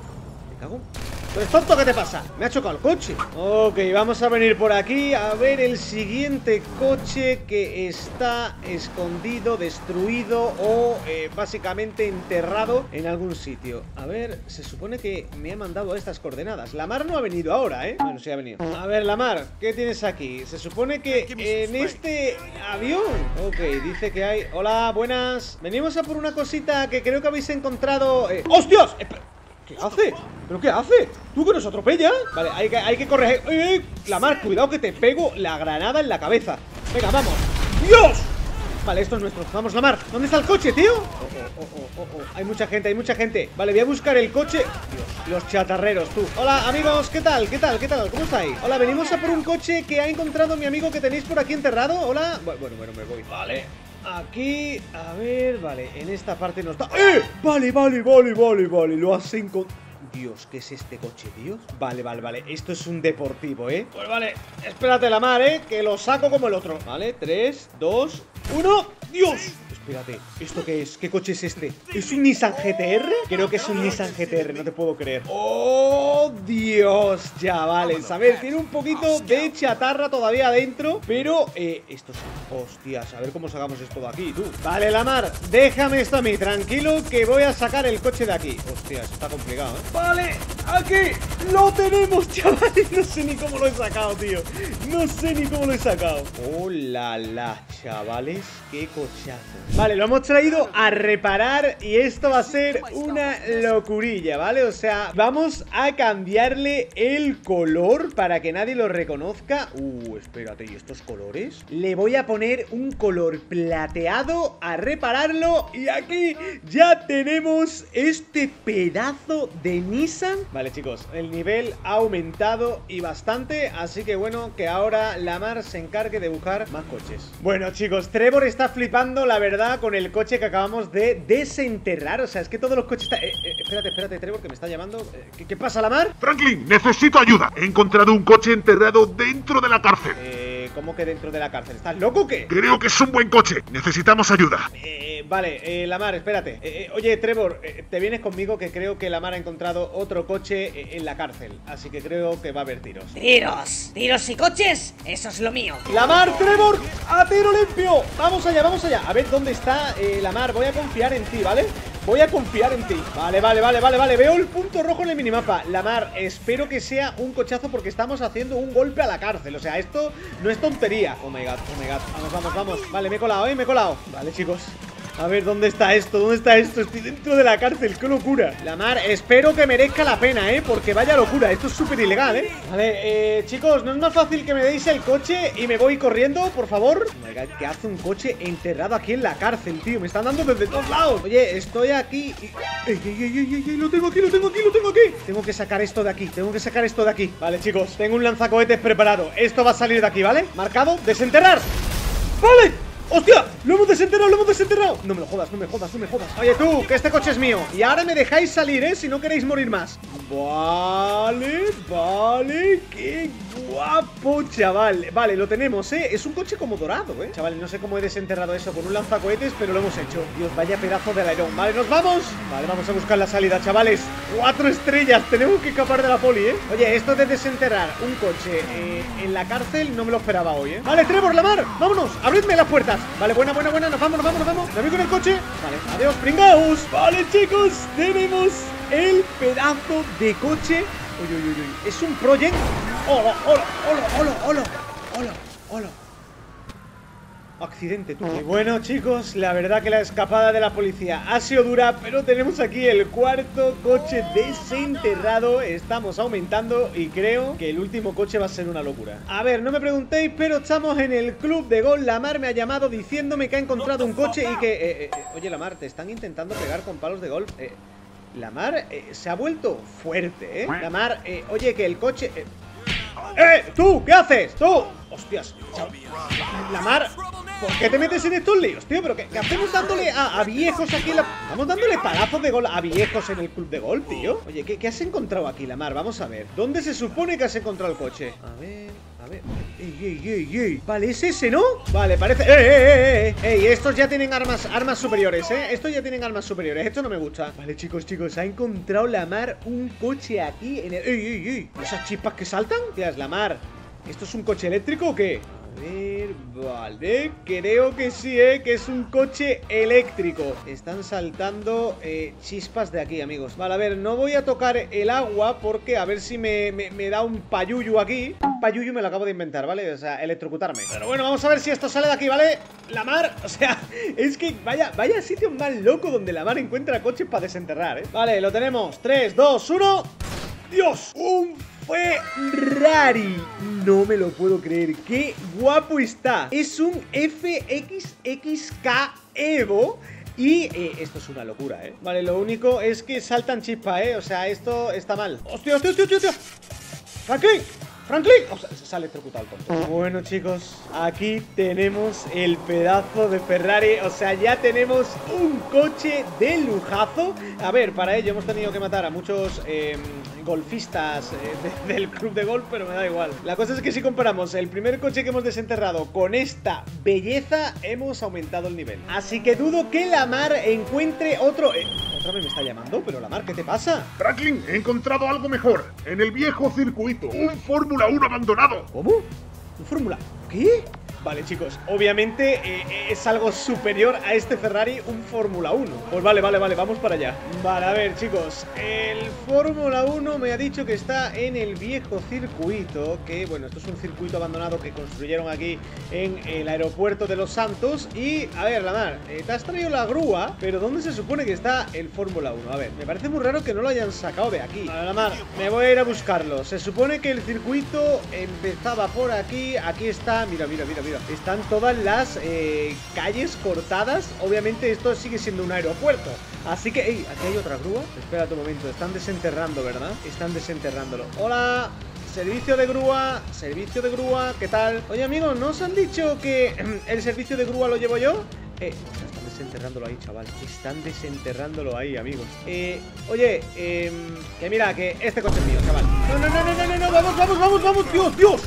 me cago. ¿Pero es tonto? ¿Qué te pasa? Me ha chocado el coche. Ok, vamos a venir por aquí a ver el siguiente coche que está escondido, destruido o eh, básicamente enterrado en algún sitio. A ver, se supone que me ha mandado a estas coordenadas. Lamar no ha venido ahora, ¿eh? Bueno, sí ha venido. A ver, Lamar, ¿qué tienes aquí? Se supone que en este avión... Ok, dice que hay... Hola, buenas. Venimos a por una cosita que creo que habéis encontrado... Eh... ¡Hostias! Espera. ¿Qué hace? ¿Pero qué hace? ¿Tú que nos atropella? Vale, hay que, hay que corregir. ¡Eh, eh! Lamar, cuidado que te pego la granada en la cabeza. Venga, vamos. ¡Dios! Vale, esto es nuestro. Vamos, Lamar. ¿Dónde está el coche, tío? Oh, oh, oh, oh, oh, oh. Hay mucha gente, hay mucha gente. Vale, voy a buscar el coche. Dios, los chatarreros, tú. Hola, amigos, ¿qué tal? ¿Qué tal? ¿Qué tal? ¿Cómo estáis? Hola, venimos a por un coche que ha encontrado mi amigo que tenéis por aquí enterrado. Hola. Bueno, bueno, me voy. Vale. Aquí, a ver, vale, en esta parte no está. ¡Eh! Vale, vale, vale, vale, vale, lo has encontrado. Dios, ¿qué es este coche, tío? Vale, vale, vale, esto es un deportivo, ¿eh? Pues vale, espérate, Lamar, ¿eh? Que lo saco como el otro. Vale, tres, dos, uno. ¡Dios! Espérate, ¿esto qué es? ¿Qué coche es este? ¿Es un Nissan G T R? Creo que es un Nissan G T R, no te puedo creer. ¡Oh, Dios! Chavales, a ver, tiene un poquito de chatarra todavía adentro, pero, eh, esto es... Hostias, a ver cómo sacamos esto de aquí, tú. Vale, Lamar, déjame esto a mí, tranquilo, que voy a sacar el coche de aquí. Hostias, está complicado, ¿eh? Vale, aquí lo tenemos, chavales. No sé ni cómo lo he sacado, tío. No sé ni cómo lo he sacado. ¡Oh, la, la, chavales! ¡Qué cochazo! Vale, lo hemos traído a reparar y esto va a ser una locurilla, ¿vale? O sea, vamos a cambiarle el color para que nadie lo reconozca. Uh, espérate, ¿y estos colores? Le voy a poner un color plateado a repararlo y aquí ya tenemos este pedazo de Nissan. Vale, chicos, el nivel ha aumentado y bastante, así que bueno, que ahora Lamar se encargue de buscar más coches. Bueno, chicos, Trevor está flipando, la verdad, con el coche que acabamos de desenterrar. O sea, es que todos los coches están... Eh, eh, espérate, espérate, Trevor, que me está llamando. eh, ¿qué, ¿Qué pasa, Lamar? Franklin, necesito ayuda. He encontrado un coche enterrado dentro de la cárcel. Eh, ¿cómo que dentro de la cárcel? ¿Estás loco o qué? Creo que es un buen coche. Necesitamos ayuda. Eh, vale, eh, Lamar, espérate. Eh, eh, oye, Trevor, eh, te vienes conmigo, que creo que Lamar ha encontrado otro coche eh, en la cárcel. Así que creo que va a haber tiros. ¡Tiros! ¿Tiros y coches? Eso es lo mío. ¡Lamar, Trevor! ¡A tiro limpio! Vamos allá, vamos allá. A ver dónde está eh, Lamar. Voy a confiar en ti, ¿vale? Voy a confiar en ti. Vale, vale, vale, vale, vale. Veo el punto rojo en el minimapa. Lamar, espero que sea un cochazo porque estamos haciendo un golpe a la cárcel. O sea, esto no es tontería. Oh my god, oh my god. Vamos, vamos, vamos. Vale, me he colado, ¿eh? Me he colado. Vale, chicos. A ver, ¿dónde está esto? ¿Dónde está esto? Estoy dentro de la cárcel, qué locura. Lamar, espero que merezca la pena, ¿eh? Porque vaya locura, esto es súper ilegal, ¿eh? Vale, eh, chicos, ¿no es más fácil que me deis el coche y me voy corriendo, por favor? Oh my God, ¿qué hace un coche enterrado aquí en la cárcel, tío? Me están dando desde todos lados. Oye, estoy aquí y... ¡Ey, ey, ey, ey, ey! Lo tengo aquí, lo tengo aquí, lo tengo aquí. Tengo que sacar esto de aquí, tengo que sacar esto de aquí. Vale, chicos, tengo un lanzacohetes preparado. Esto va a salir de aquí, ¿vale? Marcado, desenterrar. ¡Vale! ¡Hostia! ¡Lo hemos desenterrado, lo hemos desenterrado! No me lo jodas, no me jodas, no me jodas. Oye tú, que este coche es mío. Y ahora me dejáis salir, ¿eh? Si no queréis morir más. Vale, vale. Qué guapo, chaval. Vale, lo tenemos, ¿eh? Es un coche como dorado, ¿eh? Chaval, no sé cómo he desenterrado eso con un lanzacohetes, pero lo hemos hecho. Dios, vaya pedazo de alerón. Vale, ¿nos vamos? Vale, vamos a buscar la salida, chavales. Cuatro estrellas, tenemos que escapar de la poli, ¿eh? Oye, esto de desenterrar un coche eh, en la cárcel no me lo esperaba hoy, ¿eh? Vale, Trevor, Lamar, vámonos, abridme las puertas. Vale, buena, buena, buena, nos vamos, nos vamos, nos vamos. Me voy con el coche. Vale, adiós, pringaos. Vale, chicos, tenemos el pedazo de coche. Uy, uy, uy, uy. Es un Project. Hola, hola, hola, hola, hola, hola, hola. Accidente, tú. Y bueno, chicos, la verdad que la escapada de la policía ha sido dura, pero tenemos aquí el cuarto coche desenterrado. Estamos aumentando y creo que el último coche va a ser una locura. A ver, no me preguntéis, pero estamos en el club de golf. Lamar me ha llamado diciéndome que ha encontrado un coche y que... Eh, eh, oye, Lamar, te están intentando pegar con palos de golf. Eh, Lamar eh, se ha vuelto fuerte, ¿eh? Lamar, eh, oye, que el coche... Eh, ¡Eh! ¡Tú! ¿Qué haces? ¡Tú! ¡Hostias! Lamar, ¿por qué te metes en estos líos, tío? ¿Pero qué, qué hacemos dándole a, a viejos aquí en la... Vamos dándole palazos de gol a viejos en el club de golf, tío. Oye, ¿qué, qué has encontrado aquí, Lamar? Vamos a ver. ¿Dónde se supone que has encontrado el coche? A ver... A ver... ¡Ey, ey, ey, ey! Vale, es ese, ¿no? Vale, parece... ¡Ey, ey, ey! ¡Ey! Estos ya tienen armas armas superiores, ¿eh? Estos ya tienen armas superiores. Esto no me gusta. Vale, chicos, chicos. Ha encontrado Lamar un coche aquí en el... ¡Ey, ey, ey! ¿Esas chispas que saltan? Tías, Lamar, ¿esto es un coche eléctrico o qué? A ver, vale, creo que sí, ¿eh? Que es un coche eléctrico. Están saltando eh, chispas de aquí, amigos. Vale, a ver, no voy a tocar el agua porque a ver si me, me, me da un payuyu aquí. Un payuyu me lo acabo de inventar, ¿vale? O sea, electrocutarme. Pero bueno, vamos a ver si esto sale de aquí, ¿vale? Lamar, o sea, es que vaya, vaya sitio más loco donde Lamar encuentra coches para desenterrar, ¿eh? Vale, lo tenemos. tres, dos, uno. ¡Dios! ¡Un Ferrari! No me lo puedo creer. ¡Qué guapo está! Es un F X X K Evo. Y eh, esto es una locura, ¿eh? Vale, lo único es que saltan chispa, ¿eh? O sea, esto está mal. ¡Hostia, hostia, hostia, hostia! ¡Franklin! ¡Franklin! O sea, se sale electrocutado el tonto. Bueno, chicos, aquí tenemos el pedazo de Ferrari. O sea, ya tenemos un coche de lujazo. A ver, para ello hemos tenido que matar a muchos eh, golfistas eh, de, del club de golf, pero me da igual. La cosa es que si comparamos el primer coche que hemos desenterrado con esta belleza, hemos aumentado el nivel. Así que dudo que Lamar encuentre otro... Eh, otra vez me está llamando, pero Lamar, ¿qué te pasa? Franklin, he encontrado algo mejor. En el viejo circuito, un Fórmula uno abandonado. ¿Cómo? ¿Un Fórmula? ¿Qué? Vale, chicos, obviamente eh, es algo superior a este Ferrari, un Fórmula uno. Pues vale, vale, vale, vamos para allá. Vale, a ver, chicos, el Fórmula uno me ha dicho que está en el viejo circuito. Que, bueno, esto es un circuito abandonado que construyeron aquí en el aeropuerto de Los Santos. Y, a ver, Lamar, eh, te has traído la grúa, pero ¿dónde se supone que está el Fórmula uno? A ver, me parece muy raro que no lo hayan sacado de aquí. Vale, Lamar, me voy a ir a buscarlo. Se supone que el circuito empezaba por aquí. Aquí está, mira, mira, mira, mira. Están todas las eh, calles cortadas. Obviamente esto sigue siendo un aeropuerto. Así que, ey, aquí hay otra grúa. Espérate un momento, están desenterrando, ¿verdad? Están desenterrándolo. Hola, servicio de grúa. Servicio de grúa, ¿qué tal? Oye, amigos, ¿no os han dicho que el servicio de grúa lo llevo yo? Eh, están desenterrándolo ahí, chaval. Están desenterrándolo ahí, amigos. Eh, oye, eh, que mira, que este coche es mío, chaval. No, no, no, no, no, no, no, vamos, vamos, vamos, vamos, Dios, Dios.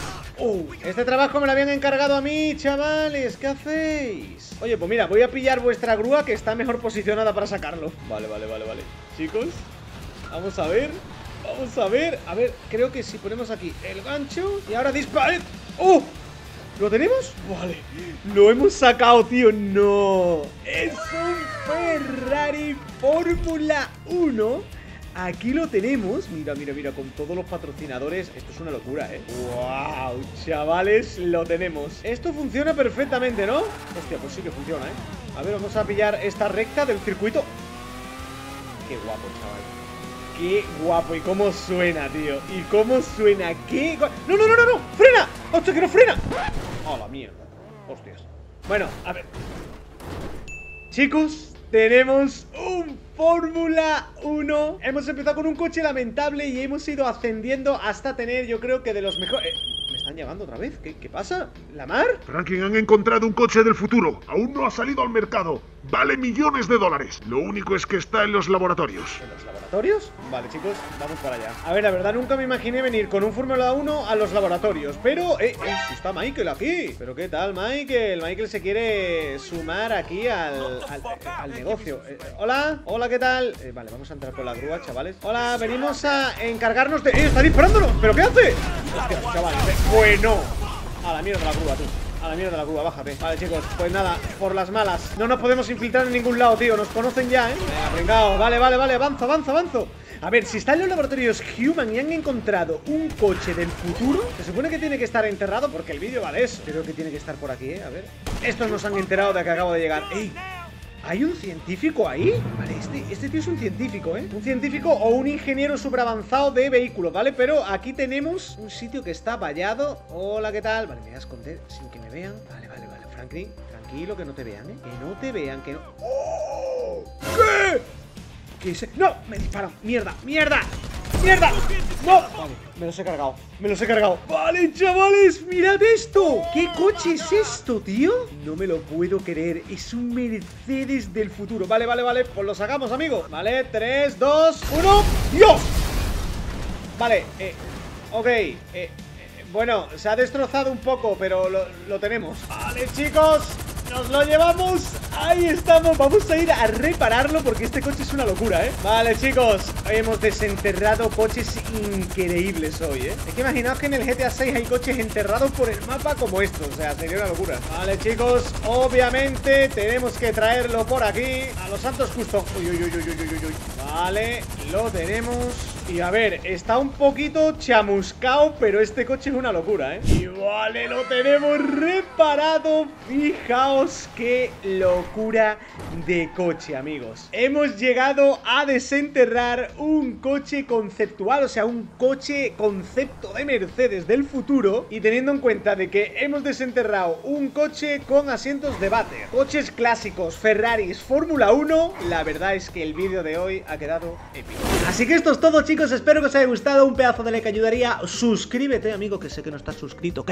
Oh, este trabajo me lo habían encargado a mí, chavales. ¿Qué hacéis? Oye, pues mira, voy a pillar vuestra grúa que está mejor posicionada para sacarlo. Vale, vale, vale, vale. Chicos, vamos a ver. Vamos a ver. A ver, creo que si ponemos aquí el gancho y ahora dispare. ¡Oh! ¿Lo tenemos? Vale. Lo hemos sacado, tío. No. Es un Ferrari Fórmula uno aquí lo tenemos. Mira, mira, mira, con todos los patrocinadores. Esto es una locura, ¿eh? ¡Wow! Chavales, lo tenemos. Esto funciona perfectamente, ¿no? Hostia, pues sí que funciona, ¿eh? A ver, vamos a pillar esta recta del circuito. Qué guapo, chaval. Qué guapo. Y cómo suena, tío. Y cómo suena. Qué guapo. ¡No, no, no, no, no! ¡Frena! ¡Hostia, que no frena! ¡Oh, la mierda! Hostias. Bueno, a ver. Chicos, tenemos un Fórmula uno. Hemos empezado con un coche lamentable y hemos ido ascendiendo hasta tener, yo creo que de los mejores... Eh, ¿me están llegando otra vez? ¿Qué, qué pasa? ¿Lamar? Franklin, han encontrado un coche del futuro. Aún no ha salido al mercado. Vale millones de dólares. Lo único es que está en los laboratorios. ¿En los laboratorios? Vale, chicos, vamos para allá. A ver, la verdad nunca me imaginé venir con un Fórmula uno a los laboratorios. Pero, eh, eh, si está Michael aquí. ¿Pero qué tal, Michael? Michael se quiere sumar aquí al, al, al negocio. Eh, hola, hola, ¿qué tal? Eh, vale, vamos a entrar por la grúa, chavales. Hola, venimos a encargarnos de... ¡Eh, está disparándonos! ¿Pero qué hace? Hostia, chavales, eh, bueno. A la mierda de la grúa, tú. A la mierda de la grúa, bájate. Vale, chicos, pues nada, por las malas. No nos podemos infiltrar en ningún lado, tío. Nos conocen ya, ¿eh? Venga, pringao. Vale, vale, vale, avanzo, avanzo, avanzo. A ver, si está en los laboratorios Human y han encontrado un coche del futuro, se supone que tiene que estar enterrado porque el vídeo va de eso. Creo que tiene que estar por aquí, ¿eh? A ver. Estos nos han enterado de que acabo de llegar. ¡Ey! ¿Hay un científico ahí? Vale, este, este tío es un científico, ¿eh? Un científico o un ingeniero superavanzado de vehículos, ¿vale? Pero aquí tenemos un sitio que está vallado. Hola, ¿qué tal? Vale, me voy a esconder sin que me vean. Vale, vale, vale, Franklin, tranquilo, que no te vean, ¿eh? Que no te vean, que no... ¡Oh! ¿Qué? ¿Qué es? ¡No! Me disparan. ¡Mierda! ¡Mierda! ¡Mierda! ¡No! Vale, me los he cargado. Me los he cargado. Vale, chavales, mirad esto. ¿Qué coche es esto, tío? No me lo puedo creer. Es un Mercedes del futuro. Vale, vale, vale. Pues lo sacamos, amigos. Vale, tres, dos, uno. ¡Dios! Vale, eh... Ok, eh... eh bueno, se ha destrozado un poco, pero lo, lo tenemos. Vale, chicos, nos lo llevamos. Ahí estamos, vamos a ir a repararlo porque este coche es una locura, ¿eh? Vale, chicos, hemos desenterrado coches increíbles hoy, ¿eh? Es que imaginaos que en el G T A seis hay coches enterrados por el mapa como estos. O sea, sería una locura. Vale, chicos, obviamente tenemos que traerlo por aquí a los Santos Custom. Uy, uy, uy, uy, uy, uy, uy. Vale, lo tenemos. Y a ver, está un poquito chamuscado, pero este coche es una locura, ¿eh? Y vale, lo tenemos reparado. Fijaos qué locura de coche, amigos. Hemos llegado a desenterrar un coche conceptual, o sea, un coche concepto de Mercedes del futuro. Y teniendo en cuenta de que hemos desenterrado un coche con asientos de váter, coches clásicos, Ferraris, Fórmula uno, la verdad es que el vídeo de hoy ha quedado épico. Así que esto es todo, chicos. Espero que os haya gustado. Un pedazo de like ayudaría. Suscríbete, amigo, que sé que no estás suscrito.